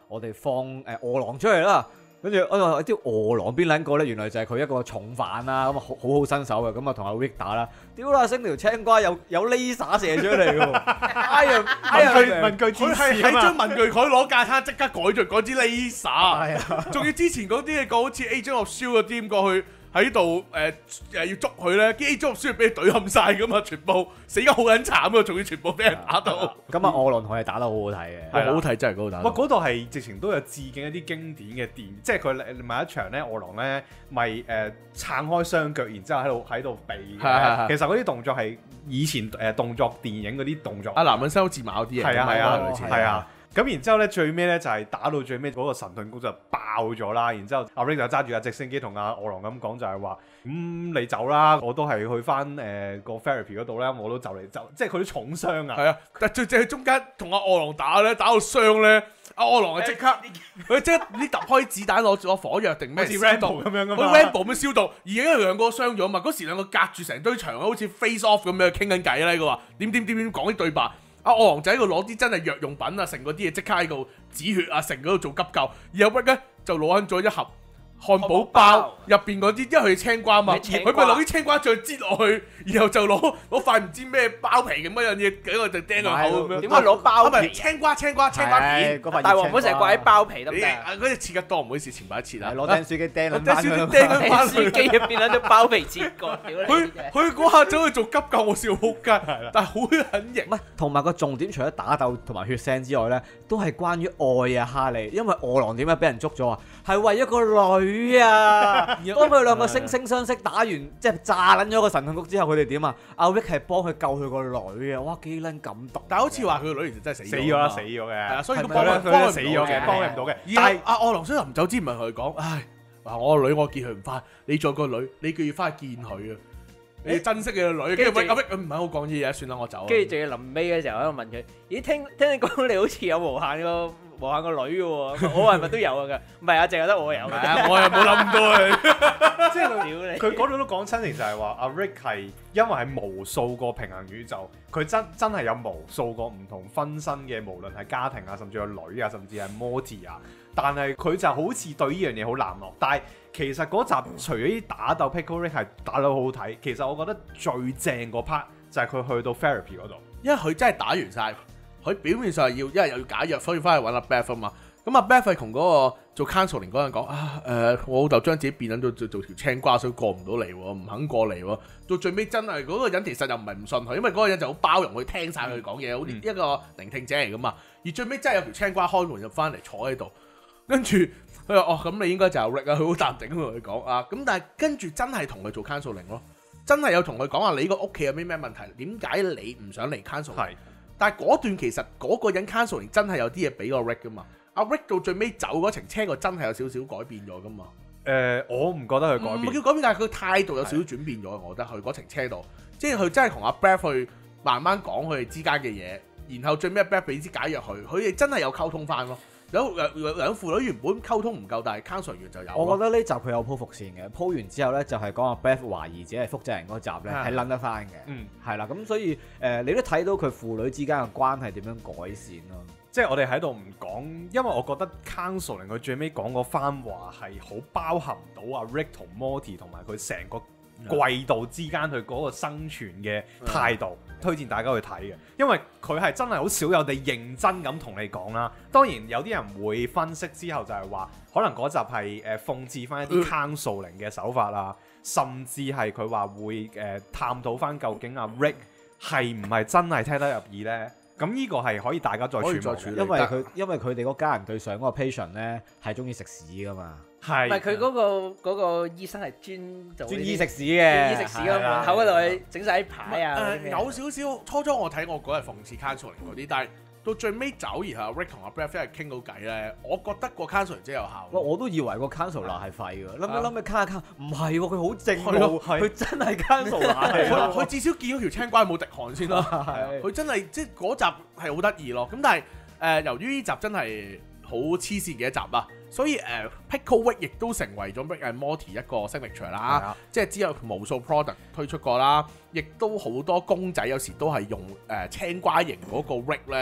我哋放餓狼出嚟啦。跟住我話啲餓狼邊撚個咧？原來就係佢一個重犯啦，咁啊好新手嘅，咁啊同阿 Rick 打啦。屌啦，升條青瓜有 laser 射出嚟嘅喎， 文具佢係喺張文具佢攞架撐即刻改咗嗰支 laser，係啊，仲要之前嗰啲個好似 Agent of Shield 嗰啲咁過去。喺度要捉佢咧，啲 A 捉需要俾佢懟冚晒噶嘛，全部死得好撚慘啊！仲要全部俾人打到。 咁啊，餓狼同佢哋打得好好睇嘅， 係好睇真係好睇。 哇！嗰度係直情都有致敬一啲經典嘅電影，即係佢咪一場咧，餓狼咧咪撐開雙腳，然之後喺度避嘅。其實嗰啲動作係以前動作電影嗰啲動作。 男人收字馬嗰啲嘢， 係啊。咁然之後咧，最尾咧就係打到最尾嗰個神盾局就爆咗啦。然之後阿 Rick 就揸住架直升機同阿餓狼咁講，就係話：你走啦，我都係去翻個 therapy 嗰度咧，我都就嚟走。即係佢啲重傷啊。係啊，但最正係中間同阿餓狼打咧，打到傷咧，阿餓狼係即刻佢即刻啲揼開子彈攞火藥定咩？好似 Rambo 咁樣噶嘛，好似 Rambo 咁消毒。而家兩個傷咗嘛，嗰時兩個隔住成堆牆，好似 face off 咁樣傾緊偈咧。佢話點講啲對白。阿餓狼仔喺度攞啲真係藥用品啊，成嗰啲嘢即刻喺度止血啊，成嗰度做急救。而阿 Rick 咧就攞緊咗一盒漢堡包入邊嗰啲，因為佢青瓜嘛，佢咪攞啲青瓜醬擠落去，然後就攞塊唔知咩包皮咁樣嘢，喺度就釘個口咁樣。 點解攞包皮？ 青瓜片。 大黃唔好成日掛喺包皮得唔得？ 嗰隻切得多，唔好意思，前排一切啊。 攞釘書機釘撚翻佢。 釘書機入邊喺度包皮切割。 佢嗰下走去做急救，我笑撲街，但係好撚型。 唔係，同埋個重點除咗打鬥同埋血腥之外咧，都係關於愛啊，哈利。因為餓狼點解俾人捉咗啊？係為一個女啊！當佢兩個惺惺相惜，打完即係炸撚咗個神盾局之後，佢哋點啊？阿 Rick 係幫佢救佢個女啊！哇，幾撚感動！ 但係好似話佢個女其實真係死咗啦，死咗嘅。係啊， 所以佢幫死咗嘅，幫佢唔到嘅。 但係阿餓狼雖然臨走之前咪同佢講：唉，話我個女我見佢唔翻，你做個女，你叫要翻去見佢啊！你要珍惜你個女。跟住阿 Rick 唔係好講嘢啊，算啦，我走。 跟住仲要臨尾嘅時候喺度問佢：咦，聽你講你好似有無限個女嘅喎，我係咪都有㗎？唔係啊，淨係得我有。 我又冇諗咁多啊！ 即係佢嗰度都講親情，就係話阿 Rick 係因為係無數個平行宇宙，佢真係有無數個唔同分身嘅，無論係家庭啊，甚至係女啊，甚至係 Morty 啊。但係佢就好似對呢樣嘢好冷漠。但係其實嗰集除咗啲打鬥 Pickle Rick 係打得好好睇，其實我覺得最正個 part 就係佢去到 therapy 嗰度， 因為佢真係打完晒。佢表面上係因為又要解藥，所以翻去揾阿 Beth 啊嘛。咁阿 Beth 係同嗰個做 counseling 嗰人講我老豆將自己變咗做條青瓜，所以過唔到嚟喎，唔肯過嚟喎。到最尾真係嗰個人其實又唔係唔信佢，因為嗰個人就好包容佢，聽晒佢講嘢，好似一個聆聽者嚟噶嘛。而最尾真係有條青瓜開門入翻嚟坐喺度，跟住佢話咁你應該就係 Rick 啊，佢好淡定咁同佢講啊。咁但係跟住真係同佢做 counseling 咯，真係有同佢講話你個屋企有咩問題，點解你唔想嚟 counseling？但係嗰段其實嗰個人 counseling 真係有啲嘢俾個 Rick 噶嘛，阿 Rick 到最尾走嗰程車個真係有少少改變咗噶嘛。 我唔覺得佢改變， 唔叫改變，但係佢態度有少少轉變咗。我覺得佢嗰程車度，即係佢真係同阿 Beth 去慢慢講佢哋之間嘅嘢，然後最尾阿 Beth 俾支解藥佢哋真係有溝通翻咯。兩父女原本溝通唔夠，但係 counseling 完就有。 我覺得呢集佢有鋪伏線嘅，鋪完之後咧就係講阿 Beth 懷疑自己係複製人嗰集咧係撚得翻嘅，係啦，咁所以你都睇到佢父女之間嘅關係點樣改善咯。 即係我哋喺度唔講，因為我覺得 counseling 佢最尾講嗰番話係好包含到阿 Rick 同 Morty 同埋佢成個季度之間佢嗰個生存嘅態度，推薦大家去睇嘅，因為佢係真係好少有地認真咁同你講啦。當然有啲人會分析之後就係話，可能嗰集係諷刺翻一啲 counseling 嘅手法啦，甚至係佢話會探討翻究竟阿 Rick 係唔係真係聽得入耳呢？咁呢個係可以大家再處理， 因為佢哋嗰家人對上嗰個 patient 咧係中意食屎噶嘛。 係，唔係佢嗰個醫生係專醫食屎嘅， 醫食屎嘅門口嗰度去整晒啲牌啊。 有少少初初我睇我嗰日諷刺 counseling 嗰啲，但係到最尾走，然後 Rick 同阿 Beth 係傾到偈咧，我覺得個 counseling 真係有效。 我都以為個 counselor 係廢㗎，諗起卡卡，唔係喎，佢好正喎，佢真係 counselor 佢至少見到條青瓜冇滴汗先啦，佢真係即係嗰集係好得意咯。咁但係由於呢集真係好黐線嘅一集啦，所以Pickle Rick 亦都成為咗 Rick and Morty 一個 signature 啦，即係之後無數 product 推出過啦，亦都好多公仔有時都係用青瓜型嗰個 Rick 咧。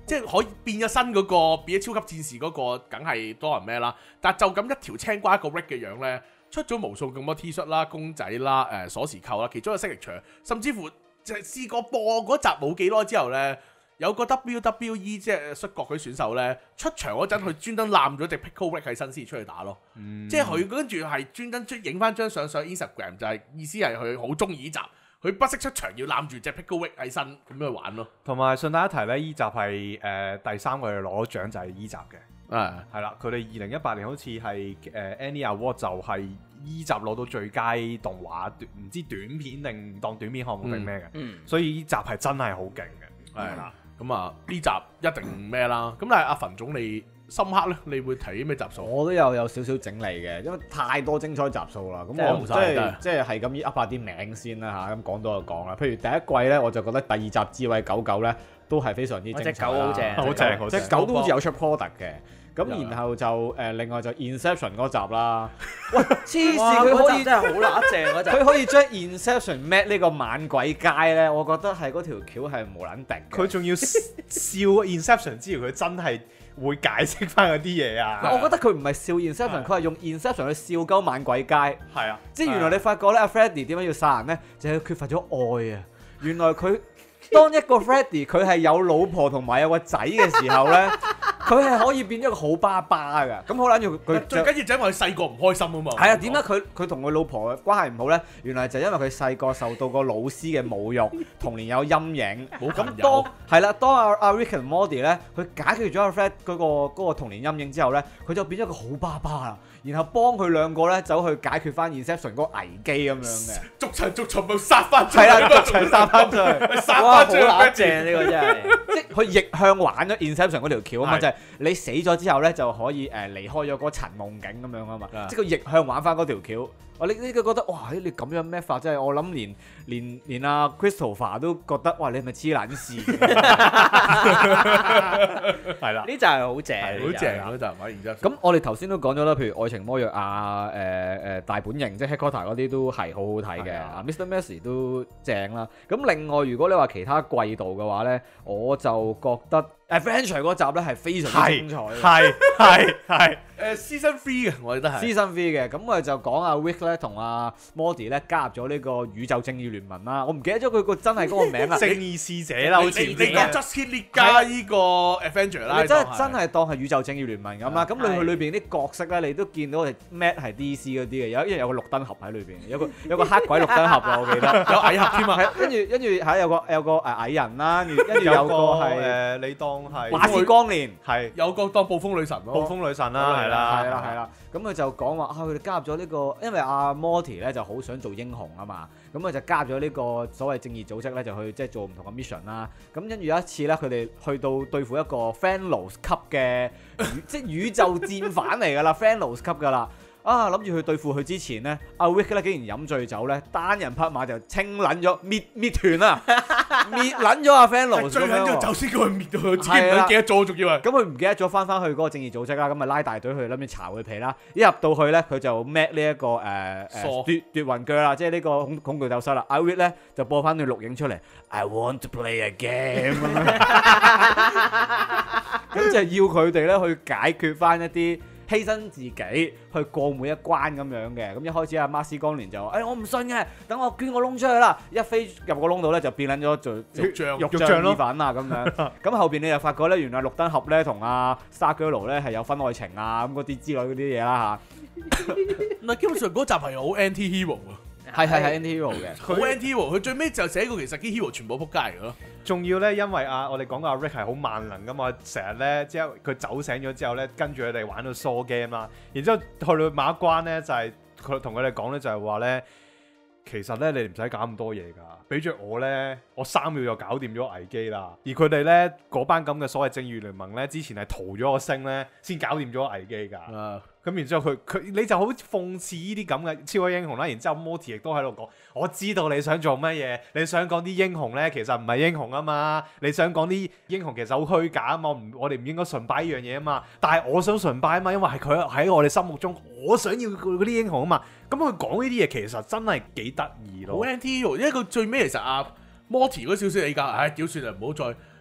即係可以變咗身嗰個，變咗超級戰士嗰個，梗係多人咩啦。但就咁一條青瓜一個 Rick 嘅樣咧，出咗無數咁多 T 恤啦、公仔啦、鎖匙扣啦，其中一個 signature，甚至乎就係試過播嗰集冇幾耐之後咧，有個 WWE 即係摔角嗰啲選手咧，出場嗰陣佢專登攬咗隻 Pickle Rick 喺身先出去打咯，即係佢跟住係專登影翻張相上 Instagram， 就係意思係佢好中意呢集。佢不惜出場要攬住隻 Pickle Rick 喺身咁樣去玩咯。 同埋順帶一提咧，依集係第3個月攞獎就係依集嘅，係啦。佢哋2018年好似係Annie Award 就係依集攞到最佳動畫，唔知短片定當短片項目定咩嘅，所以依集係真係好勁嘅，係啦。 咁啊呢集一定咩啦？咁但係阿馮總你深刻咧，你會睇咩集數？ 我都有少少整理嘅，因為太多精彩集數啦。咁我即係咁噏下啲名先啦嚇，咁講到就講啦。譬如第一季咧，我就覺得第2集智慧99咧都係非常之精彩。 隻狗好正， 好正， 隻狗都好似有出 product 嘅。咁然後就另外就 Inception 嗰集啦。喂，黐線佢可以真係好乸正嗰集。 佢可以將 Inception Matt 呢個猛鬼街咧，我覺得係嗰條橋係無撚敵。 佢仲要笑 Inception 之餘，佢真係會解釋翻嗰啲嘢啊！ 我覺得佢唔係笑 Inception， 佢係用 Inception 去笑鳩猛鬼街。係啊， 即係原來你發覺咧，阿 Freddy 點解要殺人咧？就係佢缺乏咗愛啊！原來佢當一個 Freddy 佢係有老婆同埋有個仔嘅時候咧，佢係可以變咗一個好爸爸㗎。咁好撚要佢最緊要就係因為佢細個唔開心啊嘛。 係啊，點解佢同佢老婆嘅關係唔好咧？原來就因為佢細個受到個老師嘅侮辱，童年有陰影。咁當阿 Rick and Morty 咧，佢解決咗阿 Fred 嗰個童年陰影之後咧，佢就變咗一個好爸爸啦。然後幫佢兩個咧走去解決翻 Inception 嗰個危機咁樣嘅， 逐層咪殺翻出嚟， 係啦，逐層殺翻出嚟， 殺哇， 翻出嚟， 好乸正呢個真係， 即係佢逆向玩咗 Inception 嗰條橋啊嘛， 係就係你死咗之後咧就可以離開咗嗰層夢境咁樣啊嘛，即係佢逆向玩翻嗰條橋。你覺得哇，你咁樣咩法真係我諗連阿 Christopher 都覺得哇，你係咪黐撚線？ 係啦， 呢集係好正， 好正嗰集玩完之後。 咁我哋頭先都講咗啦，譬如愛情魔藥啊、大本營即係 Headquarter 嗰啲都係好好睇嘅，啊 Mr. Messy 都正啦。咁另外如果你話其他季度嘅話咧，我就覺得 Adventure 嗰集咧係非常之精彩嘅， 係 Season 3嘅，我覺得係 Season 3嘅。咁我哋就講阿 Rick 咧同阿 Morty 咧加入咗呢個宇宙正義聯盟啦。我唔記得咗佢個真係嗰個名啦。 正義使者啦，好似你講 Justice League 加呢個 Avenger 啦， 你真係當係宇宙正義聯盟咁啦。咁你去裏邊啲角色咧，你都見到係 Matt 係 DC 嗰啲嘅，因為有個綠燈俠喺裏邊，有個黑鬼綠燈俠啊，我記得有矮俠添啊。 跟住係有個矮人啦，跟住有個係你當係馬士光年， 係有個當暴風女神咯， 暴風女神啦，係啦。 咁佢就講話佢哋加入咗呢個，因為阿 Morty 咧就好想做英雄啊嘛，咁佢就加入咗呢個所謂正義組織咧，就去即係做唔同嘅 mission 啦。咁跟住有一次咧，佢哋去到對付一個 Thanos 級嘅即係宇宙戰犯嚟㗎啦，Thanos 級㗎啦。諗住去對付佢之前咧，阿 Rick 咧竟然飲醉酒咧，單人匹馬就清撚咗滅團啊，滅撚咗阿 Thanos 最緊要就先叫佢滅到佢，知唔記得咗仲要啊！ 咁佢唔記得咗翻去嗰個正義組織啦，咁咪拉大隊去諗住查佢皮啦。一入到去咧，佢就 Matt 呢一個奪魂鋸啦，即係呢個恐懼鬥室啦。阿 Rick 咧就播翻段錄影出嚟 ，I want to play a game 咁就要佢哋咧去解決翻一啲。犧牲自己去過每一關咁樣嘅，咁一開始阿馬斯光年就話：我唔信嘅，等我捐個窿出去啦！一飛入個窿度咧，就變撚咗做肉醬意粉啊咁樣。咁後邊你就發覺咧，原來綠燈俠咧同阿 Stargirl 咧係有婚外情啊咁嗰啲之類嗰啲嘢啦嚇。 嗱，基本上嗰集係好 anti-hero 啊。 係 anti-hero 嘅， 好 anti-hero，佢最尾就寫過其實啲 hero 全部撲街嚟咯。 仲要咧，因為我哋講阿 Rick 係好萬能噶嘛，成日咧之後佢走醒咗之後咧，跟住佢哋玩到 Saw game 啦，然之後去到某一關咧，就係佢同佢哋講咧，就係話咧，其實咧你唔使搞咁多嘢㗎，俾著我咧，我3秒就搞掂咗危機啦。而佢哋咧嗰班咁嘅所謂正義聯盟咧，之前係逃咗個星咧，先搞掂咗危機㗎。咁然之後佢你就好諷刺呢啲咁嘅超級英雄啦，然之後 Morty 亦都喺度講，我知道你想做乜嘢，你想講啲英雄咧其實唔係英雄啊嘛，你想講啲英雄其實好虛假啊嘛，我哋唔應該崇拜呢樣嘢啊嘛，但係我想崇拜啊嘛，因為係佢喺我哋心目中，我想要嗰啲英雄啊嘛，咁佢講呢啲嘢其實真係幾得意咯。 好 anti-hero，因為佢最尾其實阿 Morty 嗰少少理解，屌算啦，唔好再。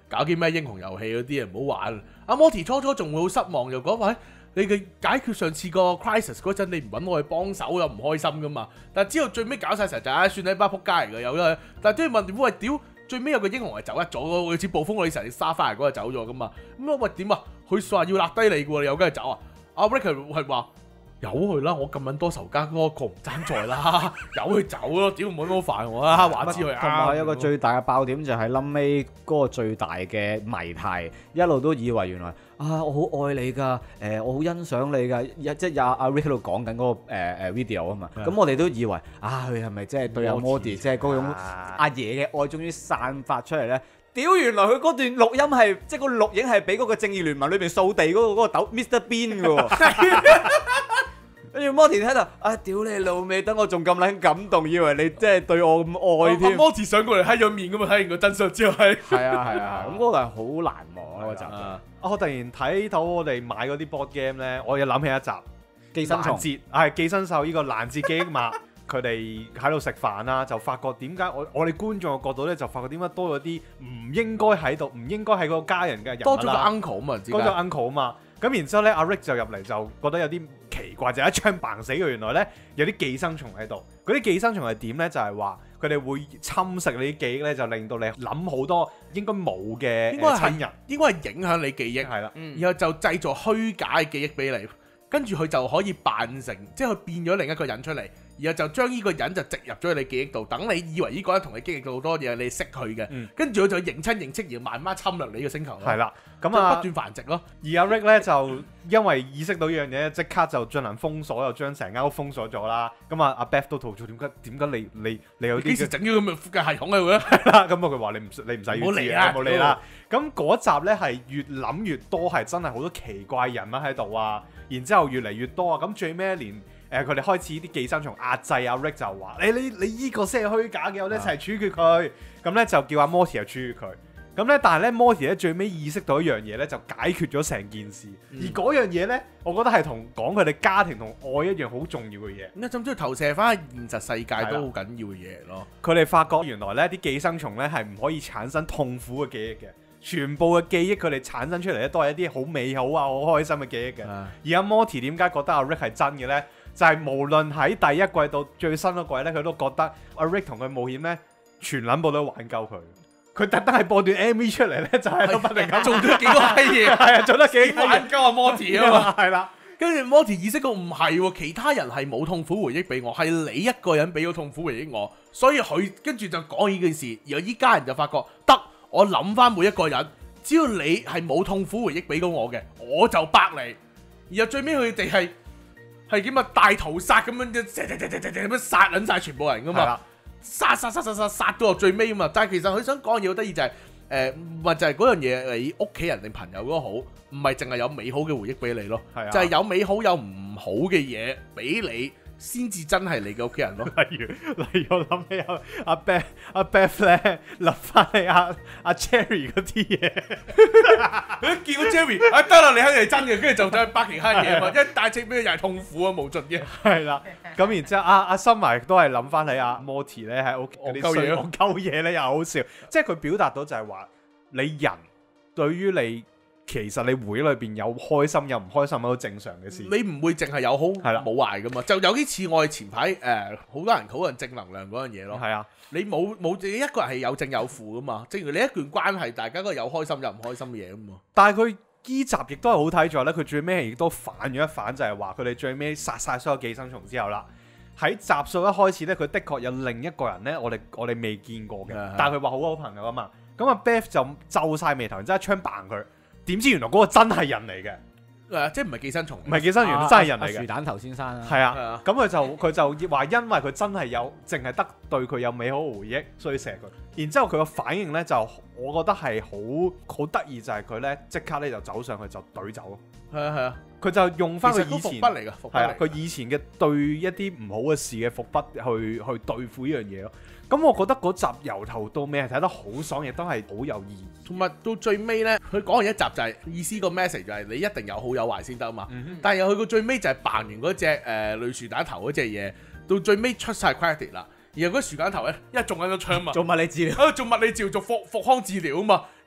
搞啲咩英雄遊戲嗰啲啊，唔好玩。阿 Morty 初初仲會好失望，又講話你嘅解決上次個 crisis 嗰陣，你唔揾我去幫手又唔開心噶嘛。但係之後最尾搞晒成就算你班撲街嚟嘅有啦。但係都要問點喂屌，最尾有個英雄係走一咗嘅，好似暴風女神沙翻嚟嗰日走咗噶嘛。咁啊喂點啊？佢話要勒低你嘅喎，你有梗係走啊？阿 Rick 係話。由佢啦，我咁撚多仇家，嗰個唔爭在啦，由佢走咯，屌唔好咁煩我啦，話知佢啱。 同埋有個最大嘅爆點就係臨尾嗰個最大嘅謎題，一路都以為原來我好愛你㗎，我好欣賞你㗎，即係阿 Rick 喺度講緊嗰個video 啊嘛，咁我哋都以為佢係咪即係對阿 Morty 即係嗰種阿爺嘅愛終於散發出嚟咧？屌！原來佢嗰段錄音係即係個錄影係俾嗰個正義聯盟裏邊掃地嗰個豆 Mr Bean 嘅喎。跟住 Morty 喺度屌你老味，等我仲咁撚感動，以為你即係對我咁愛添。 Morty 上過嚟閪咗面咁嘛，睇完個真相之後係。 係啊，咁嗰個係好難忘嗰集。 我突然睇到我哋買嗰啲 board game 咧，我又諗起一集寄生蟲節，係寄生獸呢個攔截記憶碼，佢哋喺度食飯啦，就發覺點解我哋觀眾嘅角度咧，就發覺點解多咗啲唔應該喺度，唔應該喺個家人嘅人多咗個 uncle 嘛， 多咗 uncle 嘛。咁然之後咧，阿 Rick 就入嚟就覺得有啲奇怪，就一槍砰死佢。原來咧有啲寄生蟲喺度。嗰啲寄生蟲係點咧？就係話佢哋會侵蝕你啲記憶咧，就令到你諗好多應該冇嘅親人， 應該係影響你記憶。 係啦， 然後就製造虛假嘅記憶俾你，跟住佢就可以扮成，即係佢變咗另一個人出嚟。然後就將呢個人就植入咗你記憶度，等你以為呢個人同你經歷咗好多嘢，你識佢嘅，跟住佢就認親認戚，而慢慢侵略你個星球。 係啦，咁不斷繁殖咯。 而阿 Rick 咧就因為意識到呢樣嘢，即刻就進行封鎖，又將成間屋封鎖咗啦。咁阿 Beth 都吐槽點解你有啲幾時整咗咁嘅系統喺度咧？ 係啦，咁佢話你唔使唔好理啦， 冇理啦。咁嗰集咧係越諗越多，係真係好多奇怪人物喺度啊。然之後越嚟越多啊。咁最尾一年。佢哋開始啲寄生蟲壓制阿 Rick 就話：你依個先係虛假嘅，我哋一齊處決佢。咁咧就叫阿 Morty 又處決佢。咁咧，但係咧 Morty 咧最尾意識到一樣嘢咧，就解決咗成件事。而嗰樣嘢咧，我覺得係同講佢哋家庭同愛一樣好重要嘅嘢。 咁甚至投射翻喺現實世界都好緊要嘅嘢咯。 佢哋發覺原來咧啲寄生蟲咧係唔可以產生痛苦嘅記憶嘅。全部嘅記憶佢哋產生出嚟咧，都係一啲好美好啊、好開心嘅記憶嘅。而阿 Morty 點解覺得阿 Rick 係真嘅咧？就係無論喺第一季到最新嗰季咧，佢都覺得阿 Rick 同佢冒險咧，全撚部都玩鳩佢。佢特登係播段 MV 出嚟咧，就係不停咁做咗幾多閪嘢，係啊，做得幾玩鳩阿 Morty 啊嘛， 係啦。 跟住 Morty 意識到唔係喎，其他人係冇痛苦回憶俾我，係你一個人俾咗痛苦回憶我，所以佢跟住就講呢件事。然後依家人就發覺得，我諗翻每一個人，只要你係冇痛苦回憶俾到我嘅，我就百你。然後最尾佢哋係點啊？大屠殺咁樣，咁樣殺撚晒全部人噶嘛，殺到落最尾啊嘛。但係其實佢想講嘅嘢好得意就係咪就係嗰樣嘢，你屋企人定朋友都好，唔係淨係有美好嘅回憶俾你咯，就係有美好有唔好嘅嘢俾你，先至真係你嘅屋企人咯。 例如我諗起阿 Beth 咧，諗翻起阿 Jerry 嗰啲嘢， 佢見到 Jerry，得啦，你肯定係真嘅，跟住就走去巴其他嘢啊嘛，一大隻俾佢又係痛苦啊，無盡嘅。 係啦，咁然之後阿Summer都係諗翻起阿 Morty 咧喺屋企嗰啲衰戇鳩嘢咧，又好笑，即係佢表達到就係話你人對於你。其實你回憶裏邊有開心有唔開心都正常嘅事， 你唔會淨係有好係啦冇壞噶嘛，就有啲似我哋前排好多人討論正能量嗰樣嘢咯。 係啊， 你冇自己一個人係有正有負噶嘛，正如你一段關係，大家都有開心有唔開心嘅嘢噶嘛。 但係佢依集亦都係好睇在咧，佢最尾亦都反咗一反，就係話佢哋最尾殺晒所有寄生蟲之後啦，喺集數一開始咧，佢的確有另一個人咧，我哋未見過嘅，但係佢話好好朋友啊嘛，咁阿 Beth 就皺晒眉頭，然之後一槍嘭佢。點知原來嗰個真係人嚟嘅， 即係唔係寄生蟲， 唔係寄生蟲，真係人嚟嘅。 樹蛋頭先生啊， 係啊，咁佢就話因為佢真係有，淨係得對佢有美好回憶，所以射佢。然之後佢個反應咧就，我覺得係好得意，就係佢咧即刻咧就走上去就懟走咯。 係啊， 佢就用翻佢以前伏筆嚟㗎，伏筆嚟。 佢以前嘅對一啲唔好嘅事嘅伏筆去對付呢樣嘢咯。咁我覺得嗰集由頭到尾係睇得好爽，亦都係好有意義。 同埋到最尾呢，佢講完一集就係、意思個 message 就係你一定有好有壞先得嘛。但係去到最尾就係扮完嗰隻類樹蛋頭嗰隻嘢，到最尾出晒 credit 啦。然後嗰樹蛋頭呢，因為中緊咗槍嘛， 做物理治療， 做物理治療做復康治療啊嘛。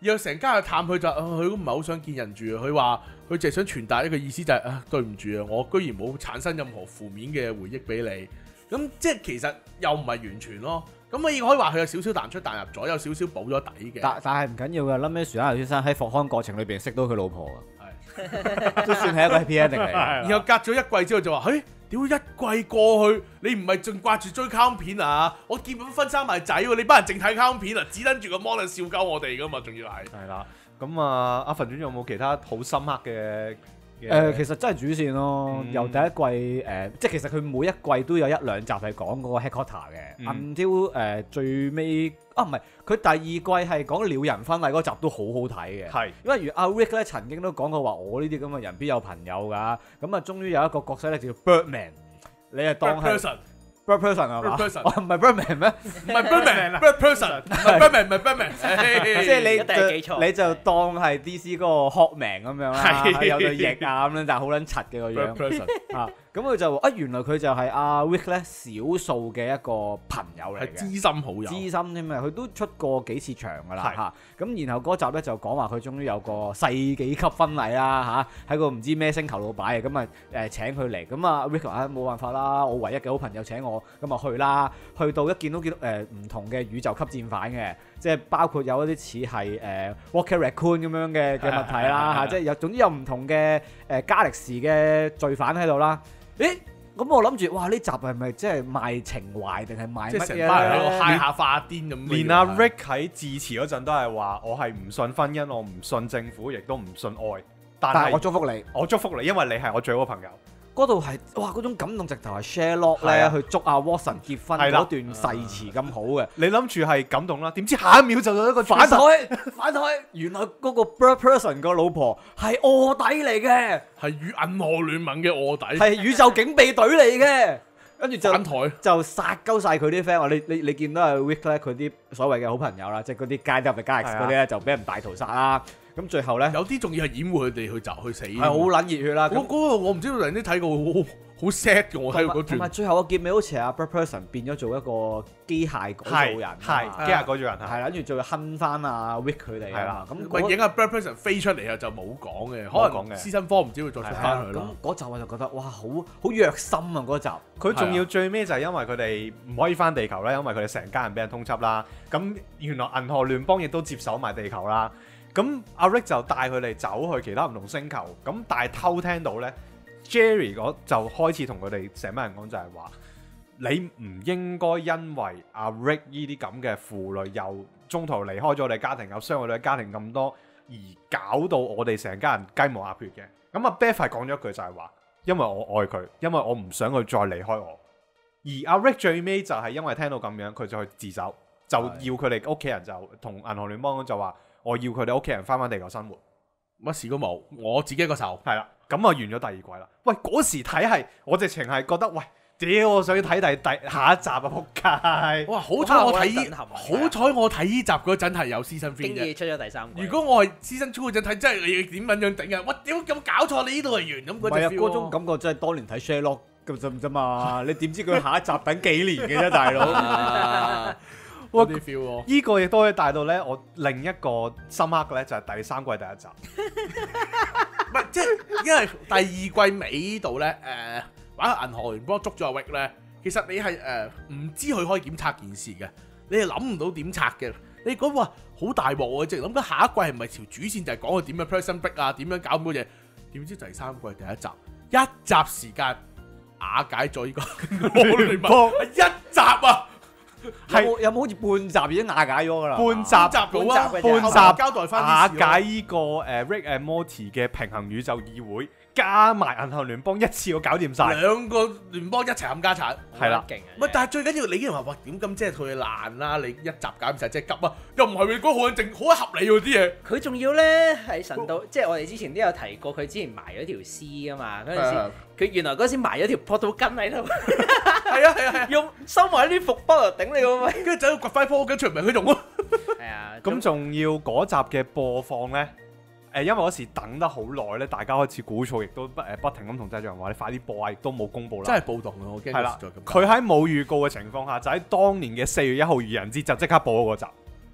然後成家去探佢就，佢都唔係好想見人住啊。佢話佢淨係想傳達一個意思就係、對唔住啊，我居然冇產生任何負面嘅回憶俾你。咁即係其實又唔係完全咯。咁你可以話佢有少少彈出彈入咗，有少少補咗底嘅。 但係唔緊要嘅，冧尾船下先生喺復康過程裏邊識到佢老婆啊，都算係一個 happy ending 嚟。 然後隔咗一季之後就話：，屌一季過去，你唔係仲掛住追卡通片啊？我結咗婚生埋仔喎，你班人淨睇卡通片啊，只瞪住個 mon 笑鳩我哋噶嘛，仲要係。 係啦，咁阿份轉有冇其他好深刻嘅？ 其實真係主線咯，由第一季即係其實佢每一季都有一兩集係講嗰個 headquarter 嘅，until 最尾唔係佢第二季係講鳥人婚禮嗰集都好好睇嘅， 係因為如阿 Rick 咧曾經都講過話，我呢啲咁嘅人邊有朋友㗎，咁啊終於有一個角色咧叫 Birdman， 你係當係 Bird person 係嘛？唔係 Birdman 咩？ 唔係 Birdman，Bird person， 唔係 Birdman， 唔係 Birdman， 即係一定係記錯你就當係 DC 嗰個 Hawkman 咁樣啦，有對翼啊咁樣，但係好撚柒嘅個樣啊。咁佢就原來佢就係阿 Rick 咧少數嘅一個朋友嚟嘅， 係知心好友， 知心添啊！佢都出過幾次場噶啦嚇。咁然後嗰集咧就講話佢終於有個世紀級婚禮啦嚇，喺個唔知咩星球度擺嘅，咁啊請佢嚟。咁啊 Rick 話冇辦法啦，我唯一嘅好朋友請我，咁啊去啦。去到見到唔同嘅宇宙級戰犯嘅，即係包括有一啲似係Rocket Raccoon 咁樣嘅物體啦嚇，即係總之有唔同嘅加力士嘅罪犯喺度啦。咁我諗住，哇！呢集係咪即係賣情懷定係賣乜嘢咧？ 即係成班人喺度嗨下化癲咁。 連阿 Rick 喺致辭嗰陣都係話：我係唔信婚姻，我唔信政府，亦都唔信愛。但係我祝福你， 我祝福你，因為你係我最好嘅朋友。 嗰度係哇，嗰種感動直頭係 Sherlock 咧去捉阿 Watson 結婚嗰段誓詞咁好嘅。 你諗住係感動啦，點知下一秒就有一個反台，原來嗰個 Bird person 個老婆係臥底嚟嘅， 係與銀河聯盟嘅臥底， 係宇宙警備隊嚟嘅。跟住就反台就殺鳩晒佢啲 friend 話你見到阿 Rick 咧佢啲所謂嘅好朋友啦，即係嗰啲街入嘅 Galaxy 嗰啲咧就俾人大屠殺啦。咁最後咧有啲仲要係掩護佢哋去死， 係好撚熱血啦。 嗰個我唔知道人哋睇過好 sad 嘅，我睇過嗰段。 同埋最後個結尾好似係阿 Bird person 變咗做一個機械改造人， 係機械改造人係啦，跟住仲要哼翻阿 Rick 佢哋係啦。 咁影阿 Bird person 飛出嚟啊就冇講嘅，可能私生科唔知會再出翻去咯。 咁嗰集我就覺得哇好虐心啊嗰集。 佢仲要最尾就係因為佢哋唔可以翻地球啦，因為佢哋成家人俾人通緝啦。咁原來銀河聯邦亦都接手埋地球啦。咁阿 Rick 就帶佢哋走去其他唔同星球，咁但係偷聽到咧 Jerry 就開始同佢哋成班人講就係話，你唔應該因為阿 Rick 呢啲咁嘅父女又中途離開咗我哋家庭，又傷害我哋家庭咁多，而搞到我哋成家人雞毛鴨血嘅。咁阿 Beth 係講咗一句就係話，因為我愛佢，因為我唔想佢再離開我。而阿 Rick 最尾就係因為聽到咁樣，佢就去自首，就要佢哋屋企人就同銀河聯邦就話。我要佢哋屋企人翻地球生活， 乜事都冇，我自己一個手。 係啦，咁啊完咗第二季啦。喂，嗰時睇係我直情係覺得，喂，屌，我想要睇下一集啊！仆街！ 哇，好彩我睇呢集嗰陣係有 season 3 經已出咗第三季。 如果我係 season 2嗰陣睇，真係你點撚樣頂啊！哇，屌咁搞錯，你呢度係完咁嗰隻 feel。 嗰種感覺真係當年睇 Sherlock 咁啫嘛，你點知佢下一集等幾年嘅啫，大佬？ 哇！依個亦都可以帶到咧，我另一個深刻嘅咧就係第三季第一集。 唔係即係因為第二季尾度咧，玩銀河聯邦捉咗阿 Rick 咧，其實你係唔知佢可以點拆件事嘅，你係諗唔到點拆嘅。你講話好大鑊喎，即係諗緊下一季係咪條主線就係講佢點樣 prison break 啊，點樣搞咁多嘢？點知第三季第一集時間瓦解咗呢個銀河聯盟，一集啊！ 有冇好似半集已經瓦解咗㗎啦？ 半集交代翻瓦解呢個Rick and Morty 嘅平衡宇宙議會，加埋銀河聯邦一次過搞掂晒， 兩個聯邦一齊冚家產， 係啦， 勁。 唔係，但係最緊要你啲人話哇點咁即係佢爛啦？你一集搞唔晒即係急啊？又唔係你講好正好合理喎啲嘢。 佢仲要咧係神道，即係我哋之前都有提過，佢之前埋咗條絲啊嘛。嗰陣時佢原來嗰時埋咗條破土根喺度。 係啊， 用收埋啲伏筆嚟頂你個位， 跟住走去掘塊破根出嚟咪佢用咯。 係啊， 咁仲要嗰集嘅播放咧，因為嗰時等得好耐咧，大家開始鼓噪，亦都不停咁同製作人話你快啲播啊，亦都冇公佈啦。 真係暴動啊！我驚。係啦， 佢喺冇預告嘅情況下，就喺當年嘅4月1號愚人節就即刻播嗰集。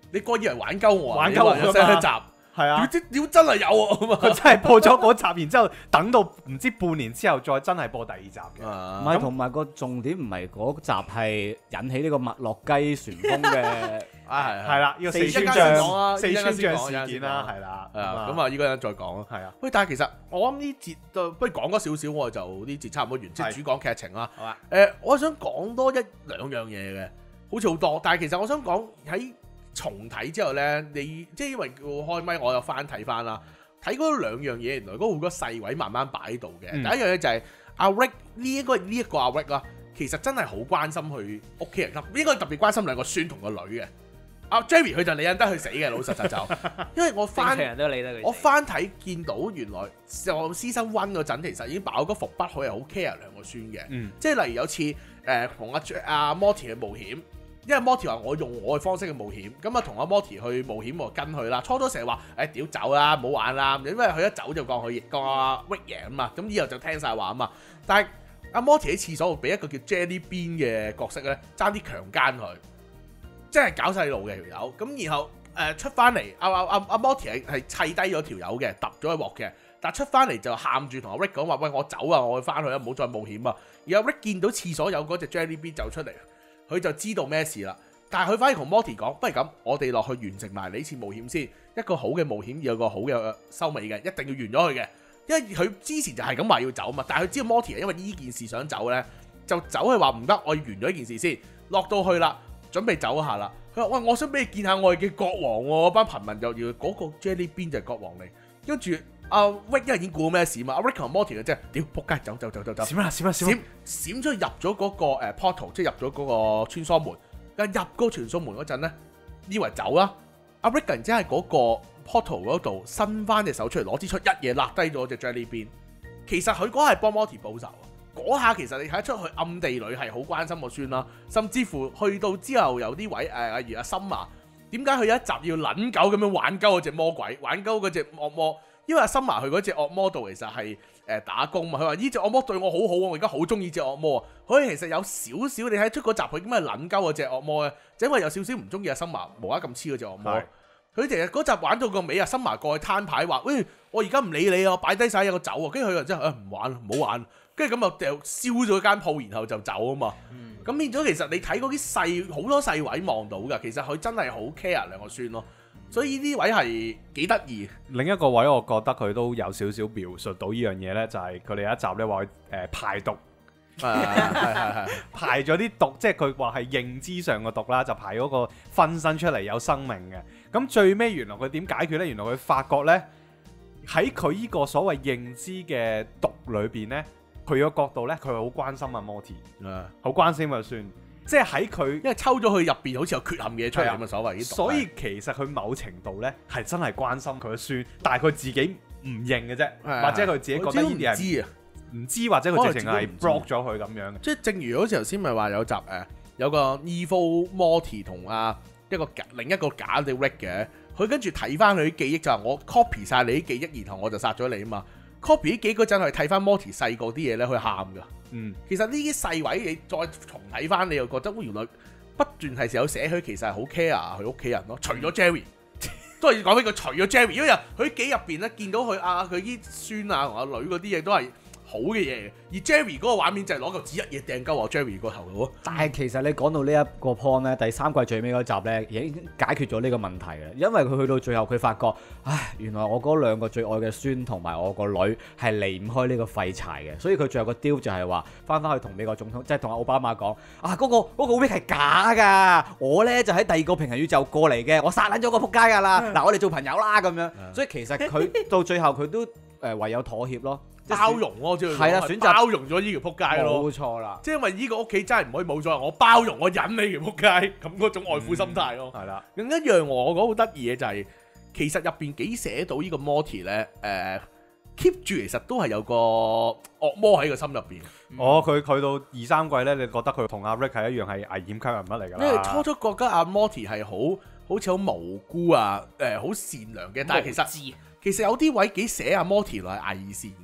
你個以為玩鳩我啊？ 玩鳩我你話有新一集， 係啊， 屌真係有喎， 佢真係播咗嗰集，然之後等到唔知半年之後再真係播第二集嘅。 唔係，同埋個重點唔係嗰集係引起呢個麥樂雞旋風嘅。 係啦，呢個四一陣間川先講啊四川一陣間先講象事件啦，係啦， 咁啊，依家再講啊。 係啊， 喂，但係其實我諗呢節都不如講多少少，我就呢節差唔多完，即係主講劇情啦。 好啊。 我想講多一兩樣嘢嘅，好似好多，但係其實我想講喺重睇之後咧，你即係因為我開咪，我又翻睇翻啦，睇嗰兩樣嘢，原來嗰好多細位慢慢擺喺度嘅。第一樣嘢就係阿 Rick 呢一個阿 Rick 啦，其實真係好關心佢屋企人，應該特別關心兩個孫同個女嘅。阿 Jerry 佢就理得佢死嘅，老實就，因為我翻人都理得佢死。 我翻睇見到原來就 Season 1嗰陣，其實已經爆咗個伏筆，佢係好 care 兩個孫嘅，即係例如有次同阿 Morty 去冒險，因為 Morty 話我用我嘅方式去冒險，咁啊同阿 Morty 去冒險我跟佢啦，初初成日話屌走啦，唔好玩啦，因為佢一走就講阿 Rick 贏啊嘛，咁以後就聽晒話啊嘛，但係阿 Morty 喺廁所度俾一個叫 Jelly Bean 嘅角色咧，爭啲強姦佢。即係搞細路嘅條友，咁然後出翻嚟，阿 Morty 係砌低咗條友嘅，揼咗一鑊嘅，但係出翻嚟就喊住同阿 Rick 講話：喂，我走啊，我去翻去啊，唔好再冒險啊！然後 Rick 見到廁所有嗰隻 Jelly Bean 走出嚟，佢就知道咩事啦。但係佢反而同 Morty 講：不如咁，我哋落去完成埋呢次冒險先。一個好嘅冒險要有個好嘅收尾嘅，一定要完咗佢嘅。因為佢之前就係咁話要走嘛，但係佢知道 Morty 係因為呢件事想走咧，就走去話唔得，我要完咗呢件事先。落到去啦。準備走下啦，佢話：喂，我想俾你見下我哋嘅國王喎，班貧民就要嗰個 Jelly Bean 就係國王嚟。跟住阿 Rick 因為已經估咩事嘛，阿 Rick 同 Morty 嘅啫，屌仆街，走，閃咗入咗嗰個portal， 即係入咗嗰個穿梭門。但入嗰個穿梭門嗰陣咧，以為走啦，阿 Rick 突然之間喺嗰個 portal 嗰度伸翻隻手出嚟，攞支出一嘢揦低咗隻 Jelly Bean。其實佢嗰係幫 Morty 報仇。嗰下其實你睇得出佢暗地裏係好關心個孫啦，甚至乎去到之後有啲位例如阿 Summer 點解佢有一集要撚狗咁樣玩鳩嗰隻魔鬼，玩鳩嗰隻惡魔？因為阿 Summer 佢嗰隻惡魔度其實係打工嘛，佢話呢隻惡魔對我好好啊，我而家好中意隻惡魔啊。佢其實有少少你睇出嗰集佢點解撚鳩嗰隻惡魔咧，就因為有少少唔中意阿 Summer 無啦咁黐嗰隻惡魔。佢其實嗰集玩到個尾啊 Summer 過去攤牌話：喂，我而家唔理你啊，我擺低晒嘢我走啊。跟住佢就真係唔玩，唔好玩。跟住咁就掉燒咗間鋪，然後就走啊嘛。咁變咗其實你睇嗰啲好多細位望到㗎，其實佢真係好 care 兩個孫咯。所以呢啲位係幾得意。 另一個位我覺得佢都有少少描述到呢樣嘢呢，就係佢哋有一集呢話佢排毒，係排咗啲毒，即係佢話係認知上嘅毒啦，就排咗個分身出嚟有生命嘅。咁最尾原來佢點解決呢？原來佢發覺呢，喺佢呢個所謂認知嘅毒裏邊呢。佢個角度咧，佢好關心阿 Morty， 好關心阿孫，即係喺佢， 因為抽咗佢入邊好似有缺陷嘅嘢出嚟咁嘅所謂。 所以其實佢某程度咧係真係關心佢個孫，但係佢自己唔認嘅啫，或者佢自己覺得呢啲係唔知，或者佢直情係 block 咗佢咁樣嘅。 即係正如好似頭先咪話有集有個 Evil Morty 同另一個假嘅 Rick 嘅，佢跟住睇翻佢啲記憶就係我 copy 晒你啲記憶，然後我就殺咗你啊嘛。copy 啲記憶嗰陣去睇翻 Morty 細個啲嘢咧，佢喊噶。其實呢啲細位你再重睇翻，你又覺得原來不斷係有寫佢其實係好 care 佢屋企人咯。除咗 Jerry，都係講俾佢除咗 Jerry，因為佢記入邊咧見到佢佢啲孫啊同阿女嗰啲嘢都係好嘅嘢，而 Jerry 嗰個畫面就係攞嚿紙一嘢掟鳩我 Jerry 個頭度。 但係其實你講到呢一個 point 咧，第三季最尾嗰集咧已經解決咗呢個問題嘅，因為佢去到最後佢發覺，唉，原來我嗰兩個最愛嘅孫同埋我個女係離唔開呢個廢柴嘅，所以佢最後個 deal 就係話翻去同美國總統，即係同阿奧巴馬講啊，嗰個 Rick 係假㗎，我咧就喺第二個平行宇宙過嚟嘅，我殺撚咗個撲街㗎啦，嗱我哋做朋友啦咁樣，所以其實佢到最後佢都唯有妥協咯。 包容咯，即係啦，選擇包容咗呢條撲街咯， 冇錯啦。 即係因為呢個屋企真係唔可以冇咗，我包容，我忍你條撲街，咁嗰種愛父心態咯。 係啦， 另一樣我覺得好得意嘅就係，其實入邊幾寫到呢個 Morty 咧，keep 住其實都係有個惡魔喺個心入邊。 佢去到2、3季咧，你覺得佢同阿 Rick 係一樣係危險級人物嚟㗎啦。 因為初覺得阿 Morty 係好似好無辜啊，好善良嘅，但係其實有啲位幾寫阿 Morty 係偽善嘅。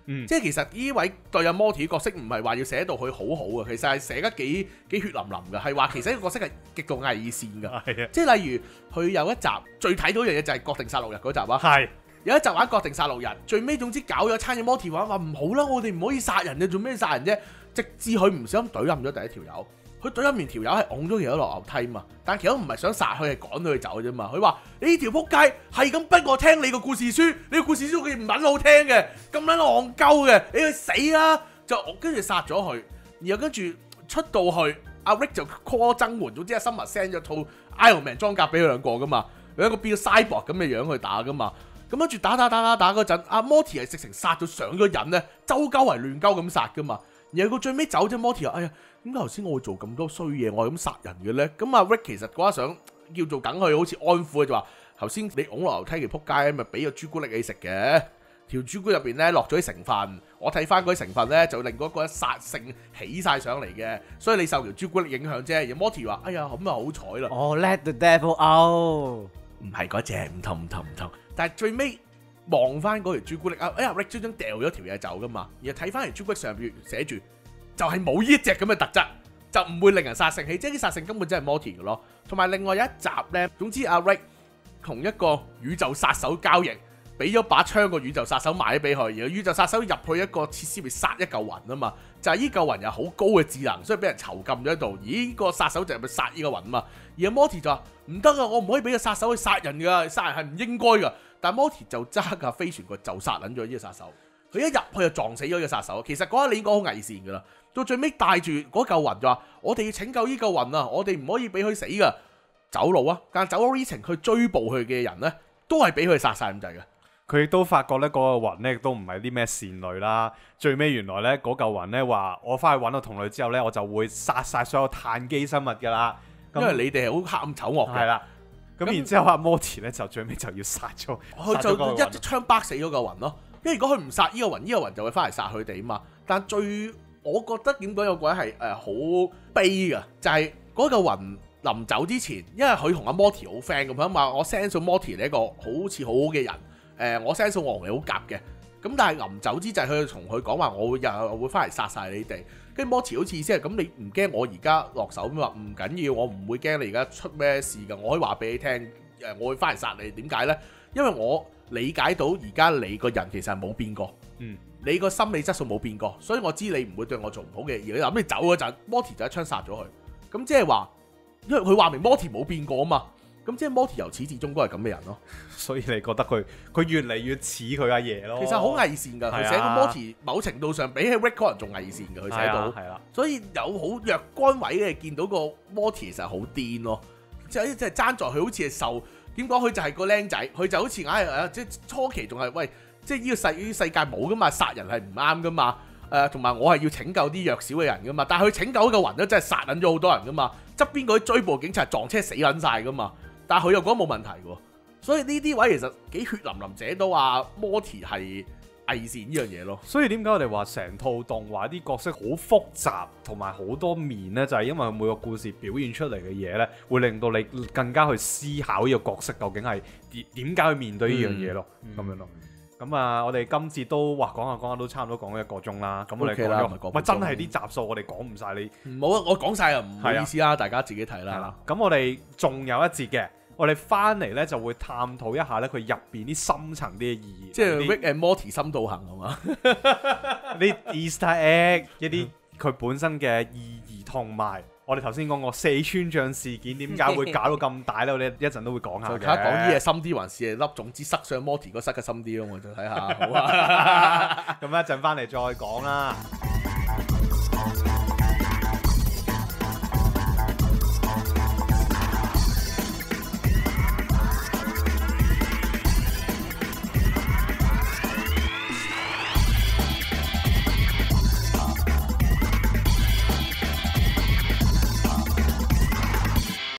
即係其實呢位對阿 Morty 嘅角色唔係話要寫到佢好好啊，其實係寫得幾血淋淋嘅，係話其實呢個角色係極度偽善㗎。即係例如佢有一集最睇到一樣嘢就係國定殺戮日嗰集啊。 係有一集玩國定殺戮日，最尾總之搞咗餐嘢 Morty 話唔好啦，我哋唔可以殺人嘅，做咩殺人啫？直至佢唔小心懟冧咗第一條友。佢懟冧完條友係拱咗條友落樓梯嘛，但係條友唔係想殺佢，係趕佢走啫嘛。佢話：你呢條撲街係咁逼我聽你個故事書，你個故事書佢唔撚好聽嘅，咁撚戇鳩嘅，你去死啦！就跟住殺咗佢，然後跟住出到去，阿 Rick 就 call 增援，總之阿 Summer send 咗套 Iron Man 裝甲俾佢兩個噶嘛，兩個變咗 cyborg 咁嘅樣去打噶嘛。咁跟住打嗰陣，阿 Morty 係直情殺到上咗癮咧，周鳩圍亂鳩咁殺噶嘛。然後佢最尾走啫 ，Morty 話：哎呀，點解頭先我會做咁多衰嘢，我係咁殺人嘅咧？咁阿 Rick 其實嗰一想叫做等佢好似安撫，就話頭先你拱落樓梯條撲街，咪俾個朱古力你食嘅。條朱古力入邊咧落咗啲成分，我睇翻嗰啲成分咧就令嗰個殺性起晒上嚟嘅，所以你受條朱古力影響啫。而 Morty 話：哎呀，咁啊好彩啦。 哦，Let the devil out， 唔係嗰隻，唔同。但係最尾望翻嗰條朱古力啊，哎呀 Rick 將掉咗條嘢走噶嘛，然後睇翻條朱古力上邊寫住就係冇呢一隻咁嘅特質，就唔會令人殺性起，即係啲殺性根本真係 Morty 嘅咯。同埋另外有一集咧，總之阿 Rick 同一個宇宙殺手交易。俾咗把槍個宇宙殺手買咗俾佢，然後宇宙殺手入去一個設施入殺一嚿雲啊嘛，就係呢嚿雲有好高嘅智能，所以俾人囚禁咗喺度。咦，呢個殺手就係咪殺呢個雲啊嘛？而阿 Morty 就話唔得啊，我唔可以俾個殺手去殺人㗎，殺人係唔應該㗎。但 Morty 就揸架飛船佢就殺撚咗呢個殺手，佢一入去就撞死咗呢個殺手。其實嗰一年應該好偽善㗎啦，到最尾帶住嗰嚿雲就話：我哋要拯救呢嚿雲啊，我哋唔可以俾佢死㗎，走佬啊！但走佬呢程去追捕佢嘅人咧，都係俾佢殺晒咁滯嘅。 佢亦都發覺咧，嗰個雲咧亦都唔係啲咩善類啦。最尾原來咧嗰嚿雲咧話：我翻去揾到同類之後咧，我就會殺晒所有碳基生物㗎啦。 因為你哋係好黑暗醜惡嘅。 係啦。咁然之後阿 Morty 咧就最尾就要殺咗， 佢就一槍崩死咗嚿雲咯。因為如果佢唔殺呢個雲，呢個雲就會翻嚟殺佢哋啊嘛。但我覺得點講有個係好悲㗎，就係嗰嚿雲臨走之前，因為佢同阿 Morty 好 friend 咁樣嘛，我 sense 到 Morty 係一個好似好好嘅人。我 sense 到我同你好夾嘅，咁但係臨走之際，佢同佢講話，我又會翻嚟殺晒你哋。跟住 Morty 好似意思係咁，你唔驚我而家落手咩？話唔緊要，我唔會驚你而家出咩事㗎。我可以話俾你聽，我會翻嚟殺你。點解呢？因為我理解到而家你個人其實係冇變過，你個心理質素冇變過，所以我知你唔會對我做唔好嘅嘢。而你走嗰陣 ，Morty 就一槍殺咗佢。咁即係話，因為佢話明 Morty 冇變過啊嘛。咁即係 Morty 由始至終都係咁嘅人咯， 所以你覺得佢越嚟越似佢阿爺咯。 其實好偽善㗎，佢寫到 Morty 某程度上比起 Rick 可能仲偽善㗎，佢寫到。係啦，所以有好若干位嘅見到個 Morty 其實好癲咯，即係爭在佢好似係受點講，佢就係個僆仔，佢就好似硬係即係初期仲係喂，即係呢個世界冇㗎嘛，殺人係唔啱㗎嘛。同埋我係要拯救啲弱小嘅人㗎嘛，但係佢拯救嗰個雲都真係殺撚咗好多人㗎嘛，側邊嗰啲追捕警察撞車死撚晒㗎嘛。但係佢又覺得冇問題喎，所以呢啲位其實幾血淋淋寫到話 Morty 係偽善呢樣嘢咯。 所以點解我哋話成套動畫啲角色好複雜同埋好多面呢？就係因為每個故事表現出嚟嘅嘢呢，會令到你更加去思考呢個角色究竟係點解去面對呢樣嘢咯，咁樣咯。咁啊，我哋今次都講下都差唔多講咗1個鐘啦。咁我哋講咗，喂，真係啲集數我哋講唔晒你。 唔好，我講晒啊，唔好意思啦，大家自己睇啦。 咁我哋仲有一節嘅，我哋翻嚟咧就會探討一下咧佢入邊啲深層啲嘅意義， 即係 Rick and Morty 深度行係嘛？ 啲 Easter egg 一啲佢本身嘅意義，同埋我哋頭先講過四川醬事件點解會搞到咁大咧？我哋一陣都會講下嘅。 睇下講啲嘢深啲，還是粒種子塞上 Morty 個塞嘅深啲咯？我就睇下。好啊， 咁一陣翻嚟再講啦。